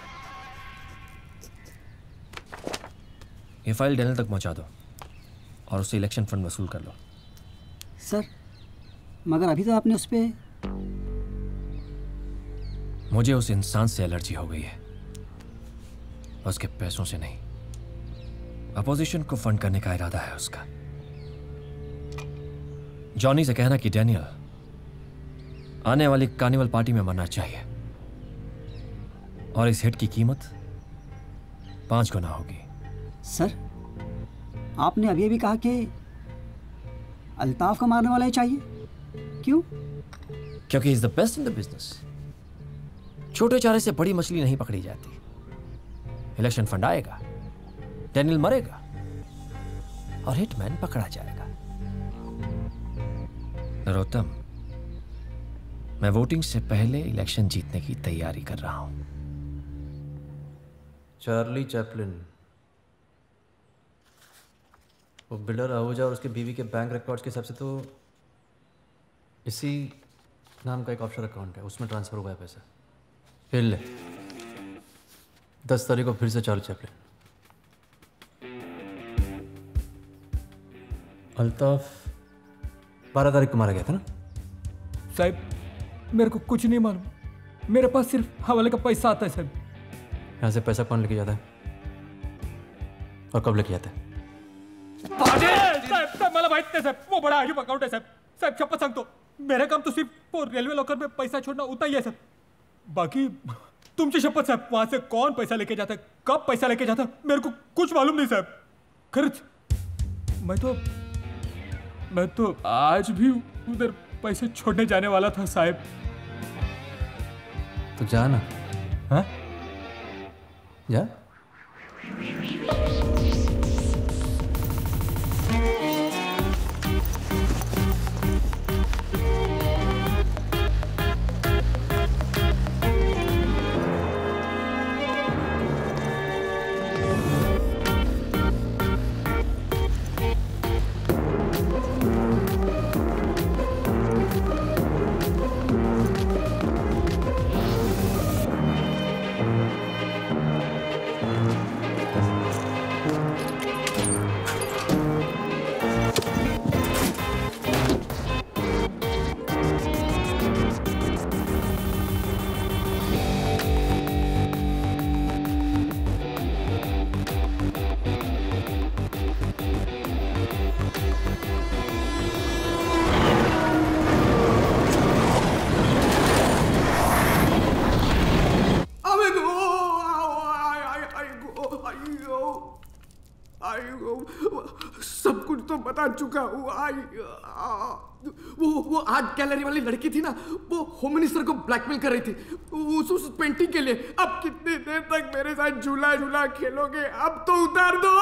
ये फाइल डैनियल तक पहुंचा दो और उससे इलेक्शन फंड वसूल कर लो। सर मगर अभी तो आपने उस पे। मुझे उस इंसान से एलर्जी हो गई है, उसके पैसों से नहीं। अपोजिशन को फंड करने का इरादा है उसका। जॉनी से कहना कि डैनियल आने वाली कार्निवल पार्टी में मरना चाहिए और इस हिट की कीमत पांच गुना होगी। सर आपने अभी अभी कहा कि अल्ताफ को मारने वाला ही चाहिए। क्यों? क्योंकि is the best in the business. छोटे चारे से बड़ी मछली नहीं पकड़ी जाती। इलेक्शन फंड आएगा, डैनियल मरेगा और हिटमैन पकड़ा जाएगा। नरोत्तम, मैं वोटिंग से पहले इलेक्शन जीतने की तैयारी कर रहा हूं। चार्ली चैपलिन, वो बिल्डर आहूजा और उसकी बीवी के बैंक रिकॉर्ड्स के हिसाब से तो इसी नाम का एक ऑफशोर अकाउंट है, उसमें ट्रांसफर हुआ है पैसा। फिर ले दस तारीख को फिर से चार्ली चैपलिन। अल्ताफ बारह तारीख को मारा गया था ना? साहब मेरे को कुछ नहीं मालूम, मेरे पास सिर्फ हवाले का पैसा आता है साहब। यहाँ से पैसा कौन लेके जाता है और कब लेके जाता है? साहब साहब मला माहित नाही साहेब, वो बड़ा अजीब अकाउंट है साहब। साहब शपथ सांगतो, मेरा काम तो सिर्फ वो रेलवे लॉकर में पैसा छोड़ना उतना ही है साहब। बाकी तुमची शपथ साहब, वहां से कौन पैसा लेके जाता है, कब पैसा लेके जाता है, मेरे को कुछ मालूम नहीं साहब। खर्च मैं तो मैं तो आज भी उधर पैसे छोड़ने जाने वाला था साहब। तो जा ना। हाँ जा। सब कुछ तो बता चुका हूँ। आई वो वो आर्ट गैलरी वाली लड़की थी ना, वो होम मिनिस्टर को ब्लैकमेल कर रही थी उस उस पेंटिंग के लिए। अब कितनी देर तक मेरे साथ झूला झूला खेलोगे? अब तो उतार दो।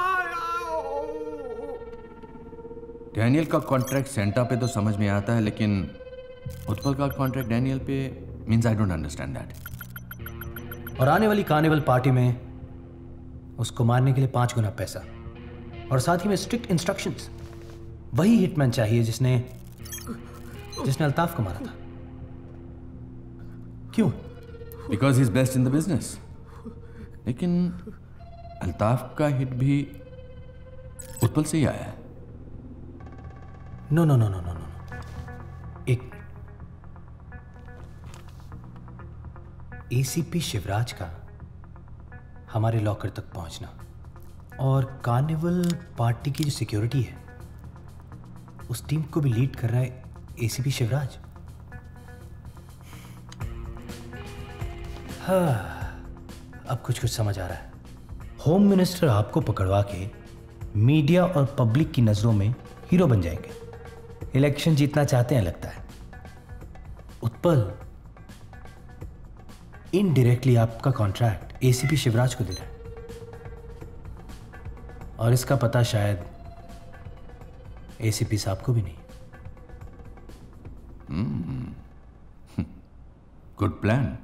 डैनियल का कॉन्ट्रैक्ट सेंटा पे तो समझ में आता है, लेकिन उत्पल का कॉन्ट्रैक्ट डैनियल पे means I don't understand that. और आने वाली कार्निवल पार्टी में उसको मारने के लिए पांच गुना पैसा और साथ ही में स्ट्रिक्ट इंस्ट्रक्शंस। वही हिटमैन चाहिए जिसने जिसने अल्ताफ को मारा था। क्यों? Because he is best in the business. लेकिन अल्ताफ का हिट भी उत्पल से ही आया है। No no no no no no एक एसीपी शिवराज का हमारे लॉकर तक पहुंचना और कार्निवल पार्टी की जो सिक्योरिटी है उस टीम को भी लीड कर रहा है एसीपी शिवराज। हाँ, अब कुछ कुछ समझ आ रहा है। होम मिनिस्टर आपको पकड़वा के मीडिया और पब्लिक की नजरों में हीरो बन जाएंगे। इलेक्शन जीतना चाहते हैं लगता है। उत्पल इनडायरेक्टली आपका कॉन्ट्रैक्ट एसीपी शिवराज को दे रहा है और इसका पता शायद एसीपी साहब को भी नहीं। Good plan.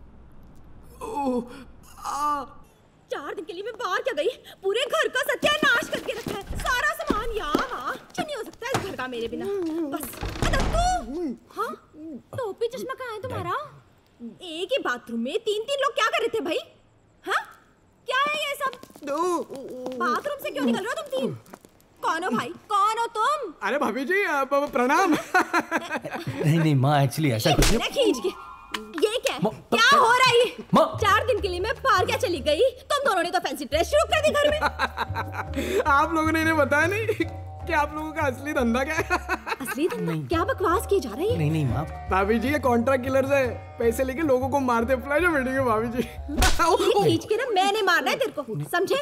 चार दिन के लिए मैं बाहर क्या गई, पूरे घर का सत्यानाश करके रखा है। सारा सामान यहाँ वहाँ, कुछ नहीं हो सकता इस घर का मेरे बिना। बस तू हाँ, टोपी चश्मा कहाँ है तुम्हारा? एक ही बाथरूम में तीन तीन लोग क्या कर रहे थे भाई? हाँ, क्या है ये सब? बाथरूम से क्यों निकल रहे हो तुम तीन? कौन हो भाई, कौन हो तुम? अरे भाभी जी प्रणाम। नहीं नहीं माँ, एक्चुअली ऐसा कुछ नहीं। खींच के ये क्या है? क्या हो रहा है? चार दिन के लिए मैं बाहर क्या चली गई, तुम दोनों ने तो फैंसी ड्रेस शुरू कर दी घर में। आप लोगों ने इन्हें बताया नहीं कि आप लोगों का असली धंधा क्या है? असली धंधा? क्या बकवास की जा रही है? नहीं नहीं माँ। भाभी जी ये कॉन्ट्रैक्ट किलर्स है, पैसे लेके लोगों को मारते। प्लेजर मीटिंग है भाभी जी। ये खींच के ना मैंने मारना है तेरे को, समझे?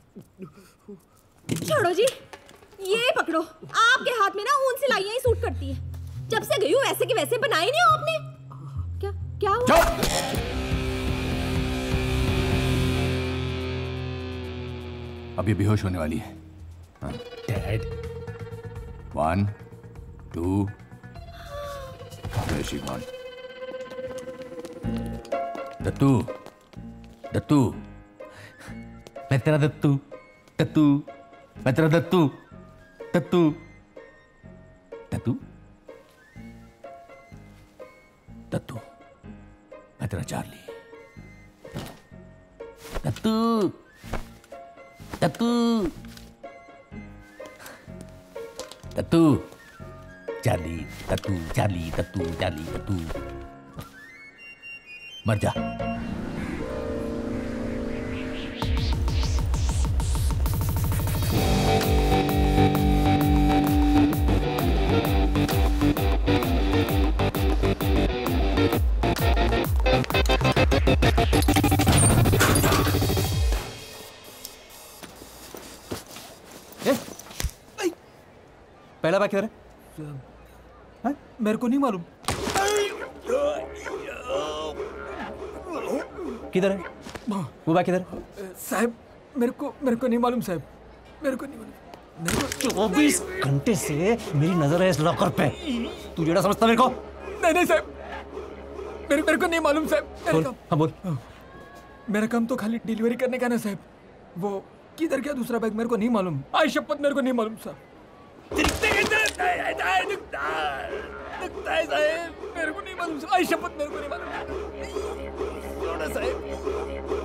छोड़ो जी, ये पकड़ो। आपके हाथ में ना ऊन सिलाइयां ही सूट करती है। जब से गई हूँ वैसे के वैसे बनाए नहीं हो आपने। क्या क्या हुआ? अब ये बेहोश होने वाली है। Dad one two she gone. Dattu Dattu मैं तेरा दत्तू दत्तू मैं तेरा दत्तू दत्तू दत्तू दत्तू मैं तेरा Charlie. Dattu Dattu Dattu Charlie Dattu Charlie Dattu Charlie Dattu मर जा। पहला बैग किधर है? है? मेरे को नहीं मालूम। किधर है वो बैग? किधर? साहब मेरे को मेरे को नहीं मालूम साहब, मेरे को नहीं मालूम। चौबीस घंटे से मेरी नजर है इस लॉकर पे। तू जेड़ा समझता मेरे को? नहीं नहीं साहब, मेरे मेरे को नहीं मालूम साहब। बोल, हाँ बोल। मेरा काम तो खाली डिलीवरी करने का ना साहब। वो किधर गया दूसरा बैग मेरे को नहीं मालूम। आई शपथ मेरे को नहीं मालूम साहब। दुखता है दुखता है साहब, मेरे को नहीं मालूम। आई शपथ मेरे को नहीं मालूम। छोड़ो साहब।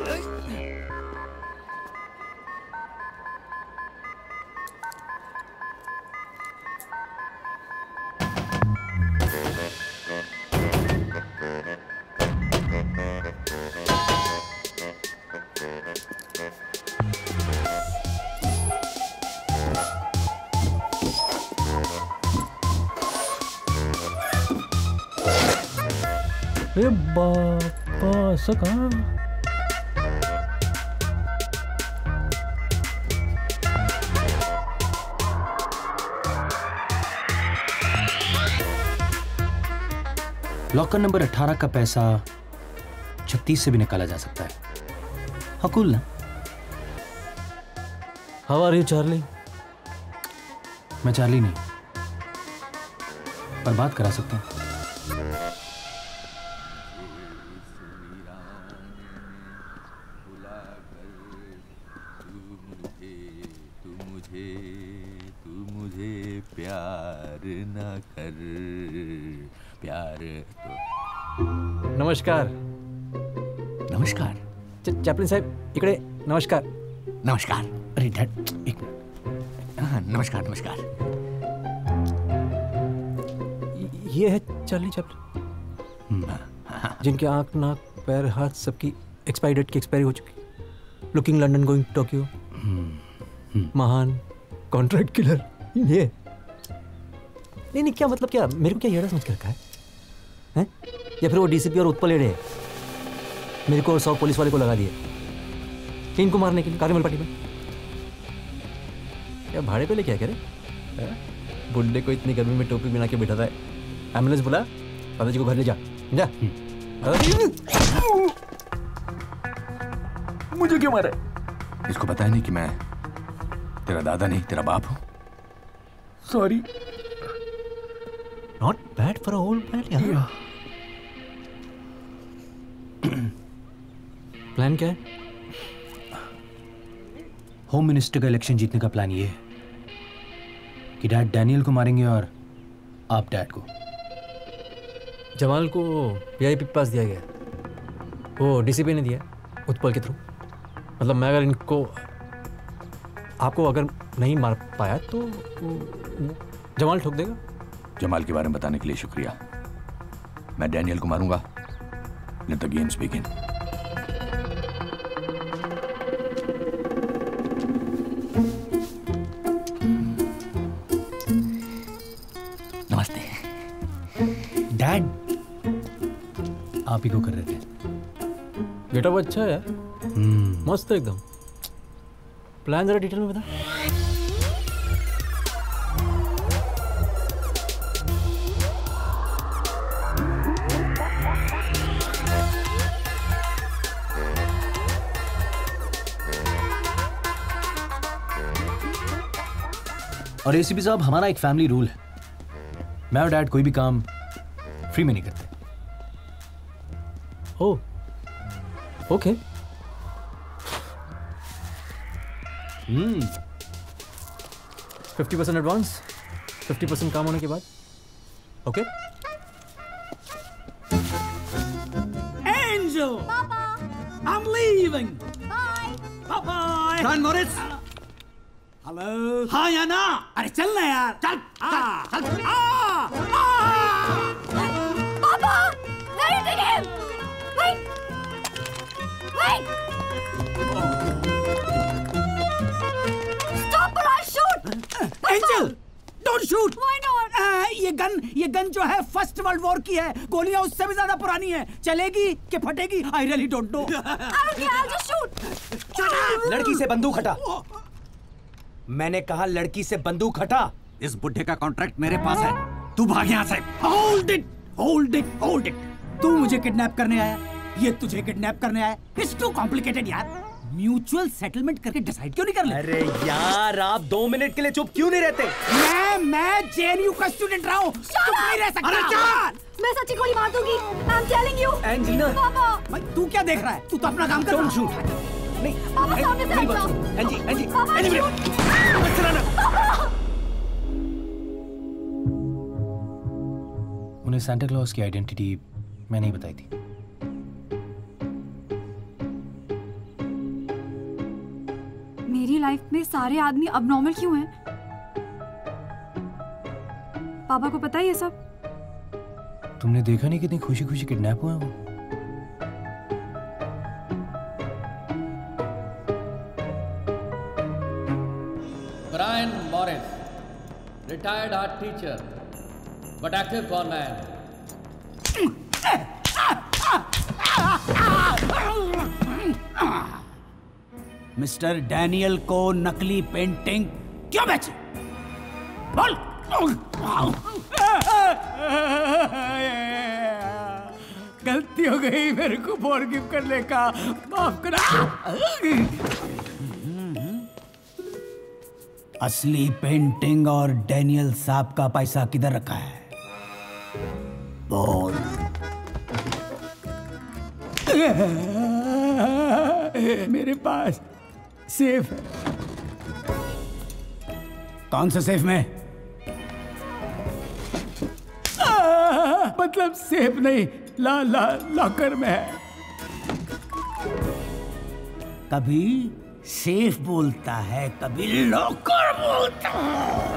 अरे बापा ऐसा कहाँ? लॉकर नंबर अठारह का पैसा छत्तीस से भी निकाला जा सकता है। हाँ कूल ना? How are you Charlie? मैं चार्ली नहीं, पर बात करा सकता हूँ। नमस्कार। नमस्कार चैपलिन साहब इकडे। नमस्कार। नमस्कार। अरे डैड एक मिनट। हाँ नमस्कार नमस्कार। ये है चार्ली चैपलिन, जिनके आंख नाक पैर हाथ सबकी एक्सपायरी डेट की एक्सपायरी हो चुकी। Looking London going Tokyo. महान कॉन्ट्रैक्ट किलर ये। नहीं नहीं क्या मतलब, क्या मेरे को क्या येड़ा समझ के रखा है हैं? या फिर वो डीसीपी और उत्पल एड़े मेरे को और सौ पुलिस वाले को लगा दिए इनको मारने के लिए कार्निवल पार्टी में? क्या भाड़े पे ले क्या करे? बुड्ढे को इतनी गर्मी में टोपी बना के बिठाता है। एम्बुलेंस बुला, दादाजी को घर ले जा जा। मुझे क्यों मारा? इसको पता है नहीं कि मैं तेरा दादा नहीं तेरा बाप हूं। Sorry. Not bad for a old man यार। प्लान क्या है? होम मिनिस्टर का इलेक्शन जीतने का प्लान ये है कि डैड डैनियल को मारेंगे और आप डैड को। जमाल को वीआईपी पास दिया गया, वो डीसीपी ने दिया उत्पल के थ्रू। मतलब मैं अगर इनको आपको अगर नहीं मार पाया तो जमाल ठोक देगा। जमाल के बारे में बताने के लिए शुक्रिया। मैं डैनियल को मारूंगा। Let the games begin. नमस्ते डैड। आप ही को कर रहे थे? गेटअप अच्छा है, मस्त एकदम। प्लान जरा डिटेल में बता। और एसीपी साहब, हमारा एक फैमिली रूल है, मैं और डैड कोई भी काम फ्री में नहीं करते। Oh okay. Hmm fifty percent advance, fifty percent काम होने के बाद। Okay. Angel! I'm leaving! Bye! Bye-bye! Run, Morris! Hello. हाँ या ना? अरे चल ना यार, चल आ, चल चल। आ, आ! पापा! नहीं उठेंगे! Wait! Wait! Stop or I'll shoot! Angel, don't shoot! Why not? आ, ये गन ये गन जो है फर्स्ट वर्ल्ड वॉर की है, गोलियां उससे भी ज्यादा पुरानी है। चलेगी कि फटेगी? I really don't know. I don't care, I'll just shoot! लड़की से बंदूक हटा। मैंने कहा लड़की से बंदूक हटा। इस बुढ़े का कॉन्ट्रैक्ट मेरे पास है, तू भाग यहाँ से। Hold it, hold it, hold it. तू मुझे किडनैप करने आया, ये तुझे किडनैप करने आया। इट्स टू कॉम्प्लिकेटेड यार। म्यूचुअल सेटलमेट करके डिसाइड क्यों नहीं कर ले? अरे यार, आप दो मिनट के लिए चुप क्यों नहीं रहते? मैं मैं जेएनयू का स्टूडेंट रहा हूँ, चुप नहीं रह सकता। अरे चल! मैं सच्ची गोली मार दूंगी। I'm telling you. एंजेलिना। पापा! भाई तू क्या देख रहा है? तू तो अपना काम कर। Don't shoot. नहीं, पापा सामने से हट जाओ। एंजी, एंजी, पापा एंजी मेरे। मत चलाना। उन्हें सांता क्लॉज की आइडेंटिटी मैंने ही बताई थी। मेरी लाइफ में सारे आदमी अबनॉर्मल क्यों हैं? पापा को पता है ये सब? तुमने देखा नहीं कितनी खुशी खुशी किडनैप हुआ वो? Brian Morris, retired art teacher, but active conman. Mister Daniel को नकली पेंटिंग क्यों बेची? बोल। गलती हो गई, मेरे को फॉरगिव करने का माफ करा। असली पेंटिंग और डैनियल साहब का पैसा किधर रखा है? बोल। मेरे पास सेफ है। कौन से सेफ में? आ, मतलब सेफ नहीं, ला ला लॉकर में है। कभी सेफ बोलता है, कभी लॉकर बोलता है।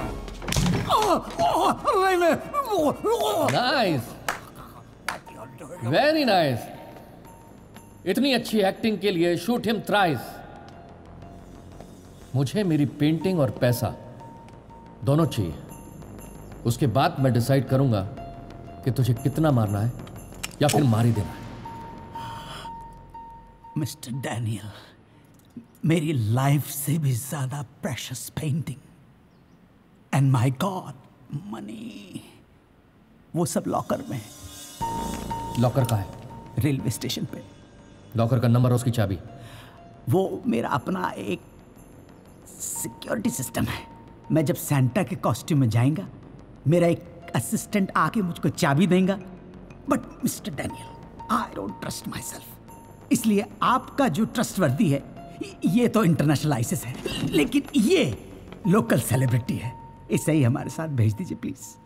Nice, very nice. इतनी अच्छी एक्टिंग के लिए शूट हिम थ्राइस। मुझे मेरी पेंटिंग और पैसा दोनों चाहिए। उसके बाद मैं डिसाइड करूंगा कि तुझे कितना मारना है या फिर मार ही देना है। मिस्टर डैनियल, मेरी लाइफ से भी ज्यादा precious painting and my god money, वो सब लॉकर में है। लॉकर कहाँ है? रेलवे स्टेशन पे। लॉकर का नंबर और उसकी चाबी? वो मेरा अपना एक सिक्योरिटी सिस्टम है। मैं जब सैंटा के कॉस्ट्यूम में जाएगा, मेरा एक असिस्टेंट आके मुझको चाबी देगा। But mister Daniel, I don't trust myself. इसलिए आपका जो ट्रस्टवर्दी है ये तो इंटरनेशनल आइसिस है, लेकिन ये लोकल सेलिब्रिटी है। इसे ही हमारे साथ भेज दीजिए प्लीज।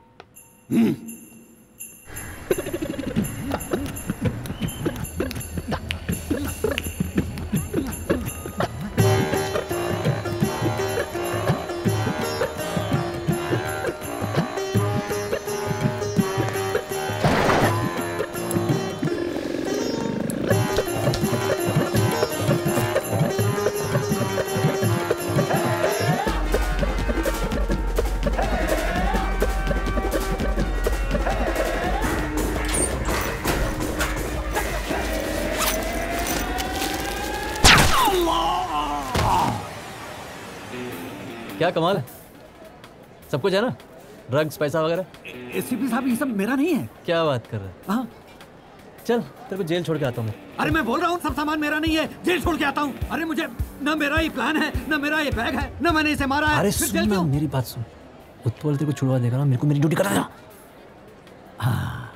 क्या कमाल है, सब कुछ है ना, ड्रग्स पैसा वगैरह? एसीपी साहब ये सब मेरा नहीं है। क्या बात कर रहे हैं? हाँ चल तेरे को जेल छोड़ के आता हूँ मैं। अरे मैं बोल रहा हूँ सब सामान मेरा नहीं है, जेल छोड़ के आता हूँ। अरे मुझे ना मेरा ये प्लान है, ना मेरा ये बैग है, ना मैंने इसे मारा है। अरे सुन ना, मेरी बात सुन। उत्पल तेरे को छुड़वा देगा ना, मेरे को मेरी ड्यूटी करना है। हाँ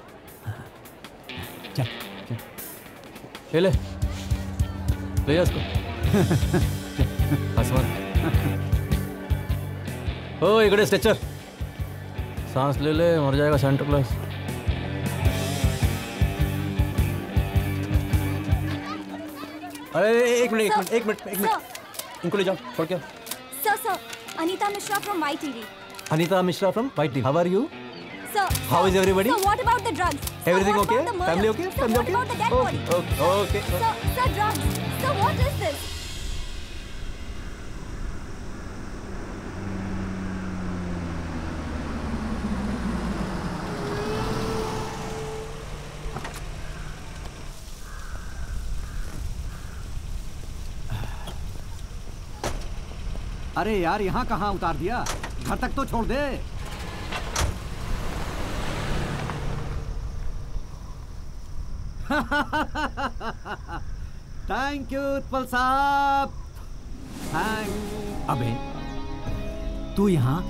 चल चल ले ले ले जा उसको। आसमान ओ इकड़े स्ट्रेचर, सांस ले ले, मर जाएगा सेंटर क्लास। अरे एक मिनट एक मिनट एक मिनट एक मिनट इनको ले जाओ, छोड़ के। Sir sir Anita Mishra from my TV. Anita Mishra from my TV. How are you? Sir, how is everybody? Sir, what about the drugs? Everything sir, okay? Family okay? Sir, Family what okay? about the dead okay, body? okay, okay. Sir, sir, drugs. Sir, what is this? अरे यार यहाँ कहाँ उतार दिया, घर तक तो छोड़ दे। थैंक यू उत्पल साहब, थैंक। अबे तू यहाँ?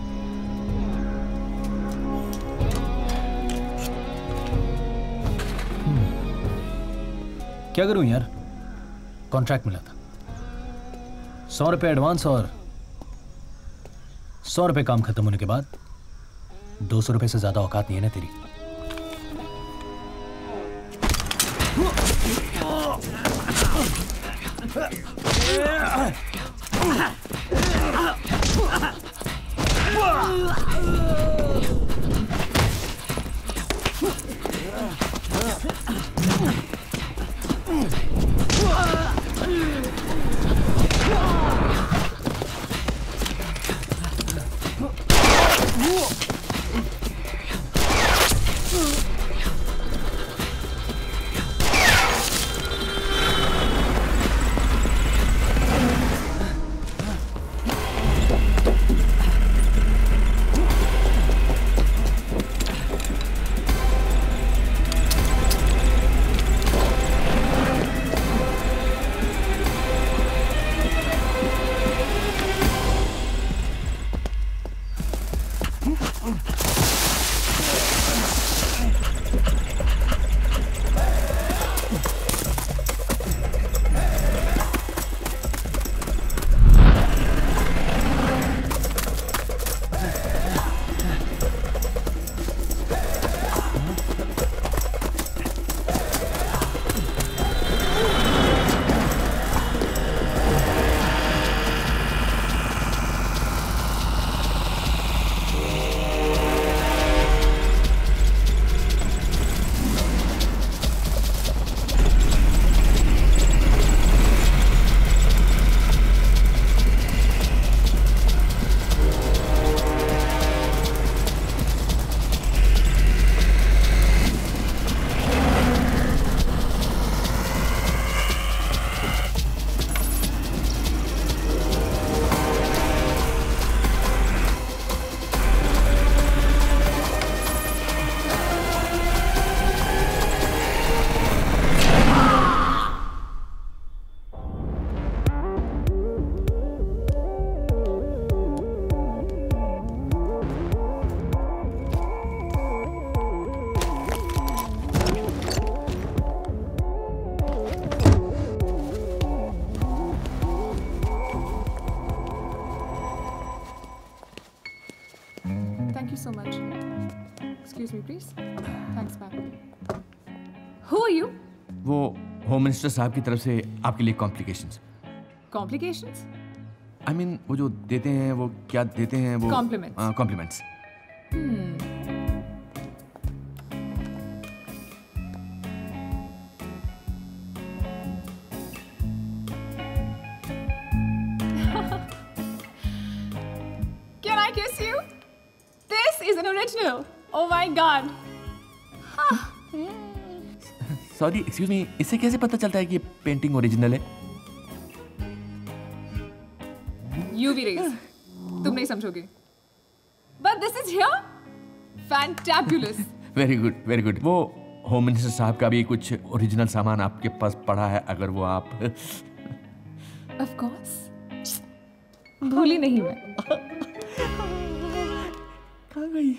क्या करूं यार, कॉन्ट्रैक्ट मिला था, सौ रुपए एडवांस और सौ रुपए काम खत्म होने के बाद दो सौ रुपए से ज्यादा औकात नहीं है ना तेरी। so much. Excuse me, please. Thanks, ma'am. Who are you? वो होम मिनिस्टर साहब की तरफ से आपके लिए कॉम्प्लिकेशंस। Complications? I mean वो जो देते हैं वो क्या देते हैं वो Compliments. Compliments. Hmm. Can I kiss you? This is an original. Oh my god. Sorry excuse me, इससे कैसे पता चलता है कि ये पेंटिंग ओरिजिनल है? U V rays. तुम नहीं समझोगे. But this is here. Fantabulous. Very good very good. वो होम मिनिस्टर साहब का भी कुछ ओरिजिनल सामान आपके पास पड़ा है, अगर वो आप Of course. भूली नहीं मैं। कहाँ गई?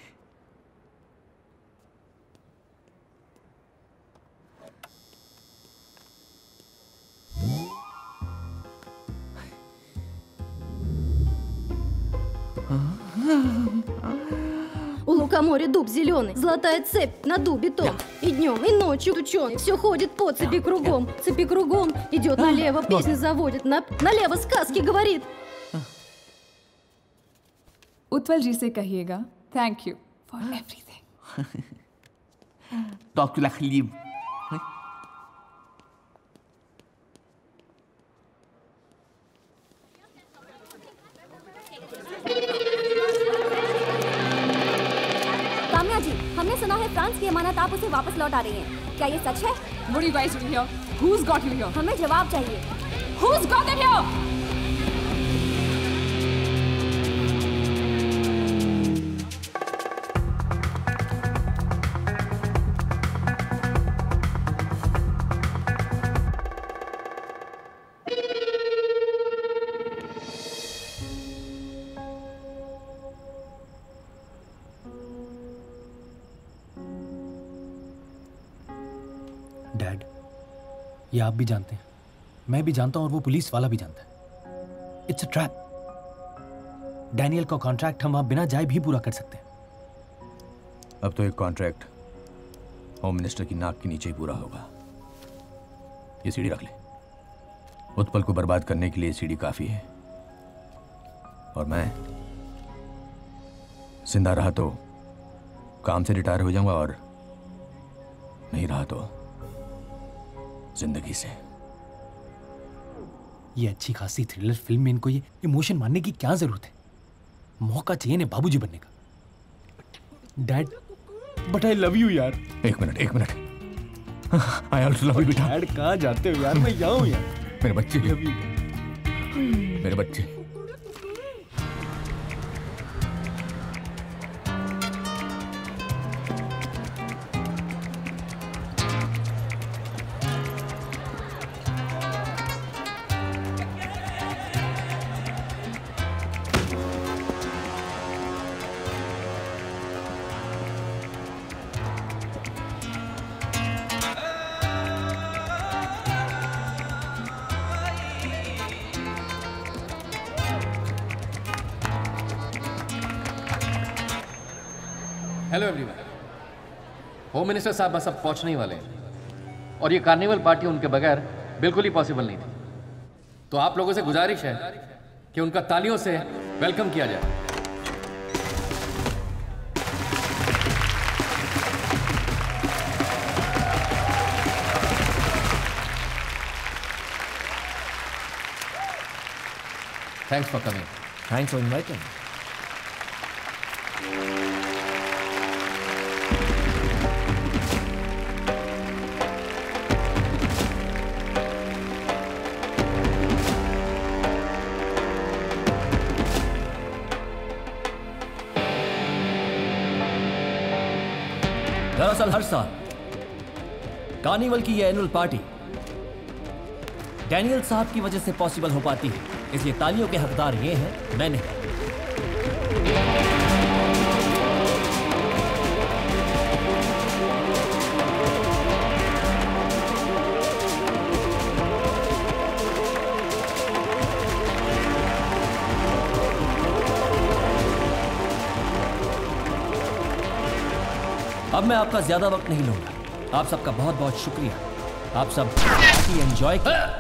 У лукоморья дуб зеленый, золотая цепь на дубе том. И днем, и ночью ученый все ходит по цепи кругом. Цепи кругом, идет налево, песни заводит, на... налево сказки говорит. उत्पल जी से कहिएगा thank you for everything. Talk to like leave. Kamya जी, हमने सुना है फ्रांस की अमानत आप उसे वापस लौटा रही हैं। क्या ये सच है? What are you guys doing here? Who's got you here? हमें जवाब चाहिए। Who's got them here? Dad, ये आप भी जानते हैं, मैं भी जानता हूं और वो पुलिस वाला भी जानता है। It's a trap. डैनियल का कॉन्ट्रैक्ट हम वहां बिना जाए भी पूरा कर सकते हैं। अब तो एक कॉन्ट्रैक्ट होम मिनिस्टर की नाक के नीचे ही पूरा होगा। ये सीढ़ी रख ले। उत्पल को बर्बाद करने के लिए सीढ़ी काफी है। और मैं जिंदा रहा तो काम से रिटायर हो जाऊंगा, और नहीं रहा तो जिंदगी से। ये अच्छी खासी थ्रिलर फिल्म में इनको ये इमोशन मानने की क्या जरूरत है? मौका चाहिए ना बाबूजी बनने का। Dad, but I love you यार। एक मिनट एक minute. I also love you बेटा। डैड कहाँ जाते हो यार? मैं यहाँ हूँ यार। मेरे बच्चे, लव यू मेरे बच्चे। Hello everyone. होम मिनिस्टर साहब बस अब पहुंचने ही वाले हैं, और ये कार्निवल पार्टी उनके बगैर बिल्कुल ही पॉसिबल नहीं थी। तो आप लोगों से गुजारिश है कि उनका तालियों से वेलकम किया जाए। Thanks for coming. Thanks for inviting. दरअसल हर साल कार्निवल की ये एनुअल पार्टी डैनियल साहब की वजह से पॉसिबल हो पाती है, इसलिए तालियों के हकदार ये हैं, मैं नहीं। अब मैं आपका ज्यादा वक्त नहीं लूंगा। आप सबका बहुत बहुत शुक्रिया। आप सब पार्टी एंजॉय कीजिए।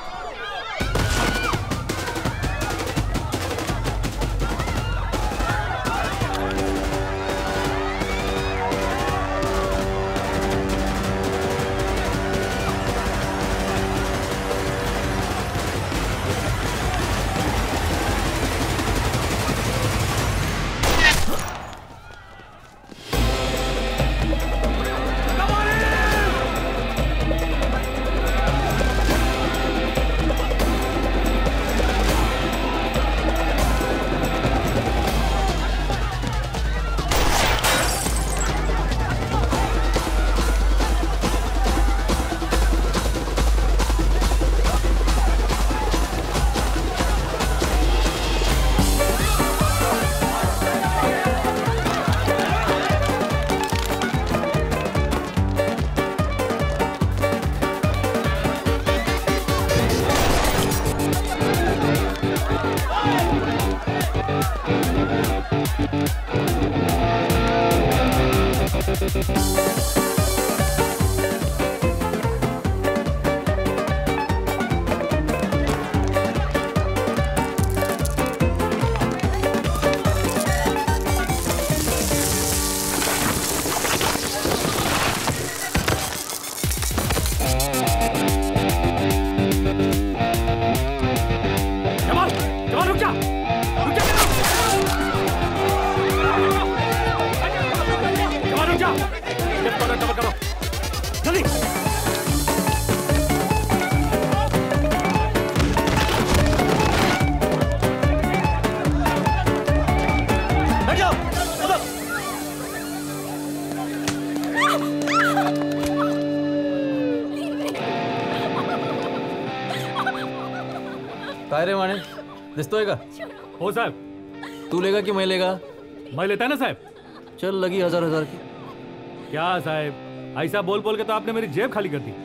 रे माने दिस्तो होएगा हो साहब। तू लेगा कि मैं लेगा? मैं लेता है ना साहब। चल लगी हजार हजार की। क्या साहब ऐसा बोल बोल के तो आपने मेरी जेब खाली कर दी।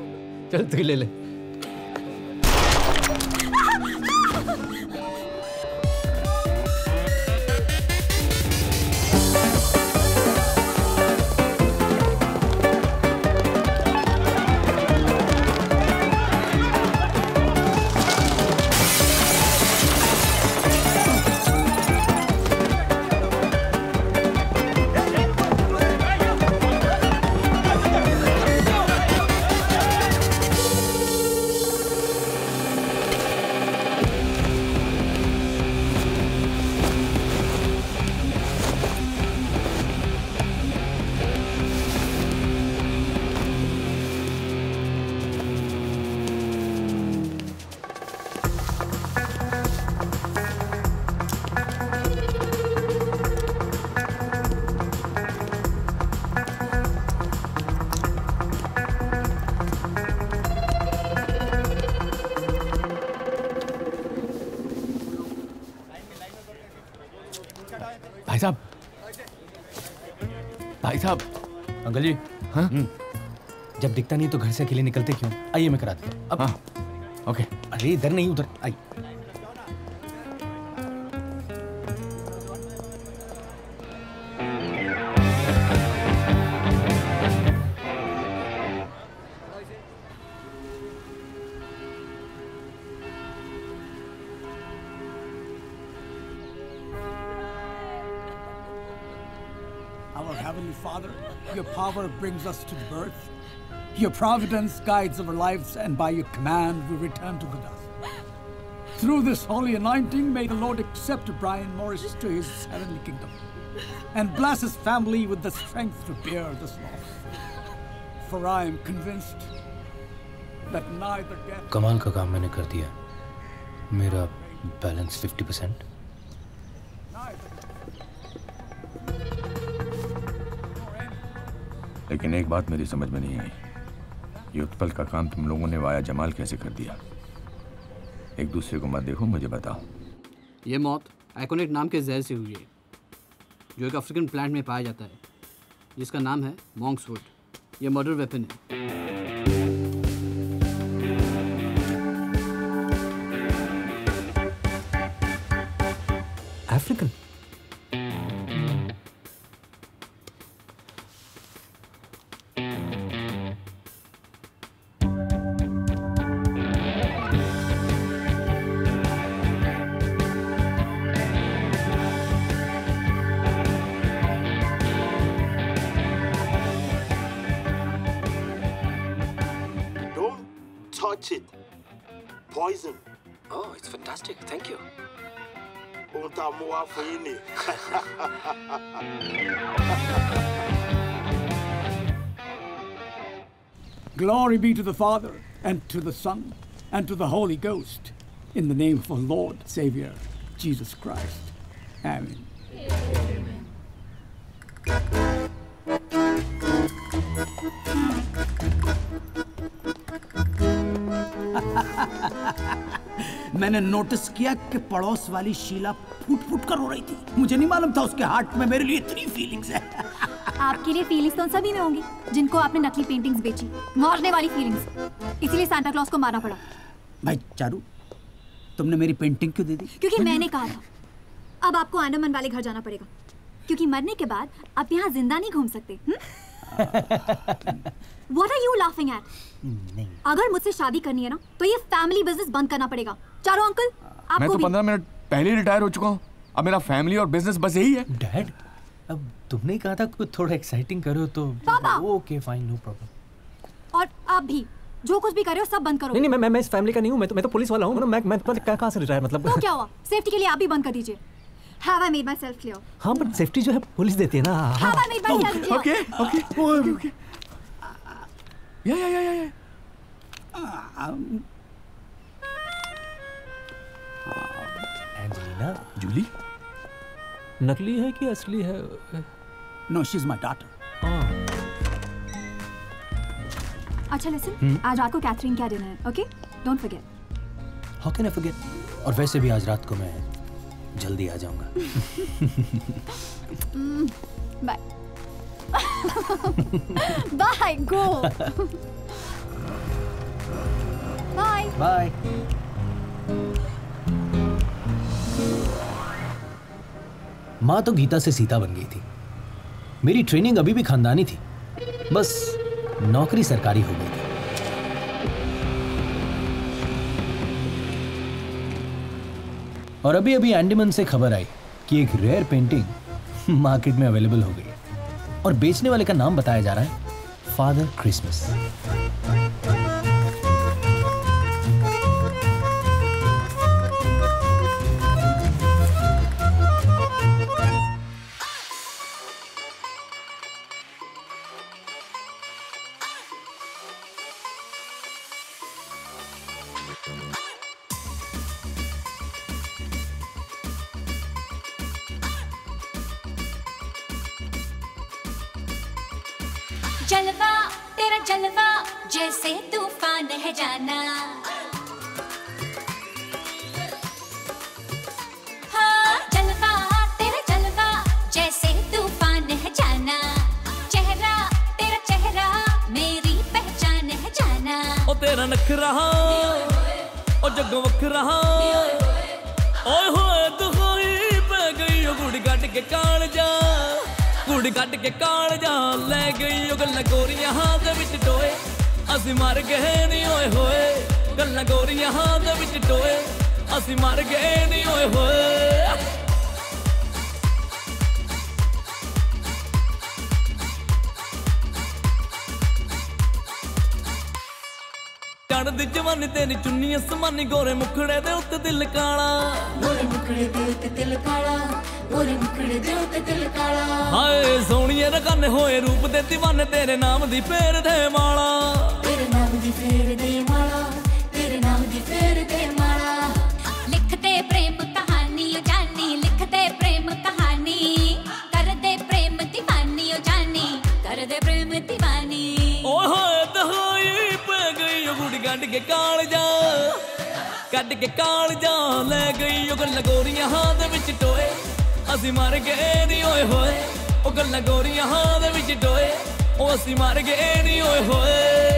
चल तू ले ले। भाई साहब, भाई साहब। अंकल जी। हाँ? जब दिखता नहीं तो घर से अकेले निकलते क्यों? आइए मैं करा देता हूँ। अब हाँ, ओके। अरे इधर नहीं उधर आइए। Our Heavenly Father, your power brings us to birth. Your providence guides our lives, and by your command we return to the dust. Through this holy anointing, may the Lord accept Brian Morris to his heavenly kingdom, and bless his family with the strength to bear this loss. For I am convinced that neither death... कमाल का काम मैंने कर दिया। मेरा balance fifty percent. लेकिन एक बात मेरी समझ में नहीं आई, ये उत्पल का काम तुम लोगों ने वाया जमाल कैसे कर दिया? एक दूसरे को मत देखो, मुझे बताओ। ये मौत आइकोनिक नाम के जहर से हुई है, जो एक अफ्रीकन प्लांट में पाया जाता है, जिसका नाम है मॉन्क्सवुड। ये मर्डर वेपन है। African? Watch it. Poison. Oh, it's fantastic. Thank you. Ohun tá a mú wá fún yín ni. Glory be to the Father, and to the Son, and to the Holy Ghost, in the name of our Lord, Savior, Jesus Christ. Amen. मैंने notice किया कि पड़ोस वाली शीला फूट फूट कर रो रही थी। मुझे नहीं मालूम था उसके हार्ट में मेरे लिए इतनी फीलिंग्स है। आपके लिए फीलिंग्स तो उन सभी में होंगी जिनको आपने नकली पेंटिंग्स बेची, मौजने वाली फीलिंग्स। इसीलिए सांता क्लॉज को मारना पड़ा। भाई चारू, तुमने मेरी पेंटिंग क्यों दे दी? क्योंकि मैंने कहा था। अब आपको अंडमान वाले घर जाना पड़ेगा, क्योंकि मरने के बाद आप यहाँ जिंदा नहीं घूम सकते। What are you laughing at? नहीं। अगर मुझसे शादी करनी है ना, तो ये फैमिली बिजनेस बंद करना पड़ेगा। चारो अंकल, आपको मैं तो भी। पंद्रह मिनट पहले ही रिटायर हो चुका हूँ। अब मेरा फैमिली और बिजनेस बस यही है। डैड, अब तुमने कहा था कुछ थोड़ा एक्साइटिंग करो तो पापा! Okay fine, no problem. और आप भी जो कुछ भी कर रहे हो सब बंद करो। नहीं नहीं, मैं मैं इस फैमिली का नहीं हूँ। मैं तो मैं तो पुलिस वाला हूँ। मैं मैं मैं कहाँ से रिटायर मतलब? तो क्या हुआ? सेफ्टी के लिए आप भी बंद कर दीजिए। Have I made myself clear? हाँ, बट सेफ्टी जो है पुलिस देती है ना। Have I made myself clear? Okay, okay, okay, okay. Yeah, yeah, yeah, yeah. Angelina, Julie, नकली है कि असली है? No, she's my daughter. अच्छा लिसन, आज रात को कैथरीन क्या डिनर है, okay? Don't forget. How can I forget? और वैसे भी आज रात को मैं जल्दी आ जाऊंगा। Bye. Bye, go. Bye. Bye. माँ तो गीता से सीता बन गई थी। मेरी ट्रेनिंग अभी भी खानदानी थी, बस नौकरी सरकारी हो गई थी। और अभी अभी एंडमान से खबर आई कि एक रेयर पेंटिंग मार्केट में अवेलेबल हो गई है और बेचने वाले का नाम बताया जा रहा है फादर क्रिसमस। जलवा तेरा जलवा जैसे तूफान है जाना, हाँ जलवा तेरा जलवा जैसे तूफान है जाना, चेहरा तेरा चेहरा मेरी पहचान है जाना। ओ तेरा नखरा ओ जग वखरा, ओए होए दुखोई पै गई ओ गुड़ गट के काल जा, गुड़ गट के काल जा ले गई ओ गल्ला गोरियां हाथ विच टोए, असी मर गए नी ओए होए, गल्ला गोरियां हाथ विच टोए, असी मर गए नी ओए होए। चढ़दी जवानी तेरी चुन्नी असमानी, गोरे मुखड़े दे उत्ते दिल काला, गोरे मुखड़े दे उत्ते दिल काला, गोरे मुखड़े दे उत्ते दिल काला। हाय सोहणिए रकाने होए रूप दे दीवाने, तेरे नाम दी फेर दे माला, तेरे नाम दी फेर दे माला, तेरे नाम दी फेर दे माला। लिखते प्रेम कहानी ओ जानी, लिखते प्रेम कहानी, कर दे प्रेम दीवानी ओ जानी, कर दे प्रेम दीवानी। ओए होए दहाई पे गई ओ गुड़ गट के काल जा, गट के काल जा ले गई ओ गल्ला गोरियां हाथ विच टोए, असी मर गए नी ओए होए, ओ गल्ला गोरियां हाथ विच टोए, ओ असी मर गए नी ओए होए।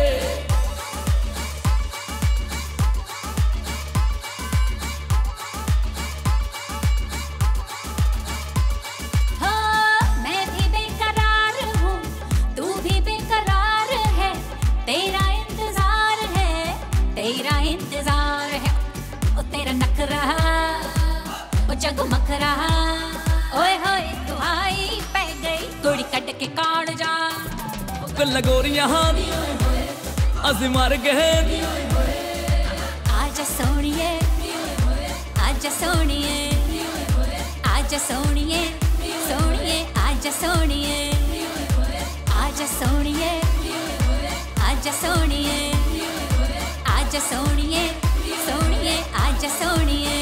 जगमग रहा ओए होए तू आई पै गई गोड़ी कट के काट जा, गल्ला गोरियां हाथ असी मर गए आजा सोनिए आजा सोनिए आजा सोनिए सोनिए आजा सोनिए आजा सोनिए आजा सोनिए आजा सोनिए सोनिए आजा सोनिए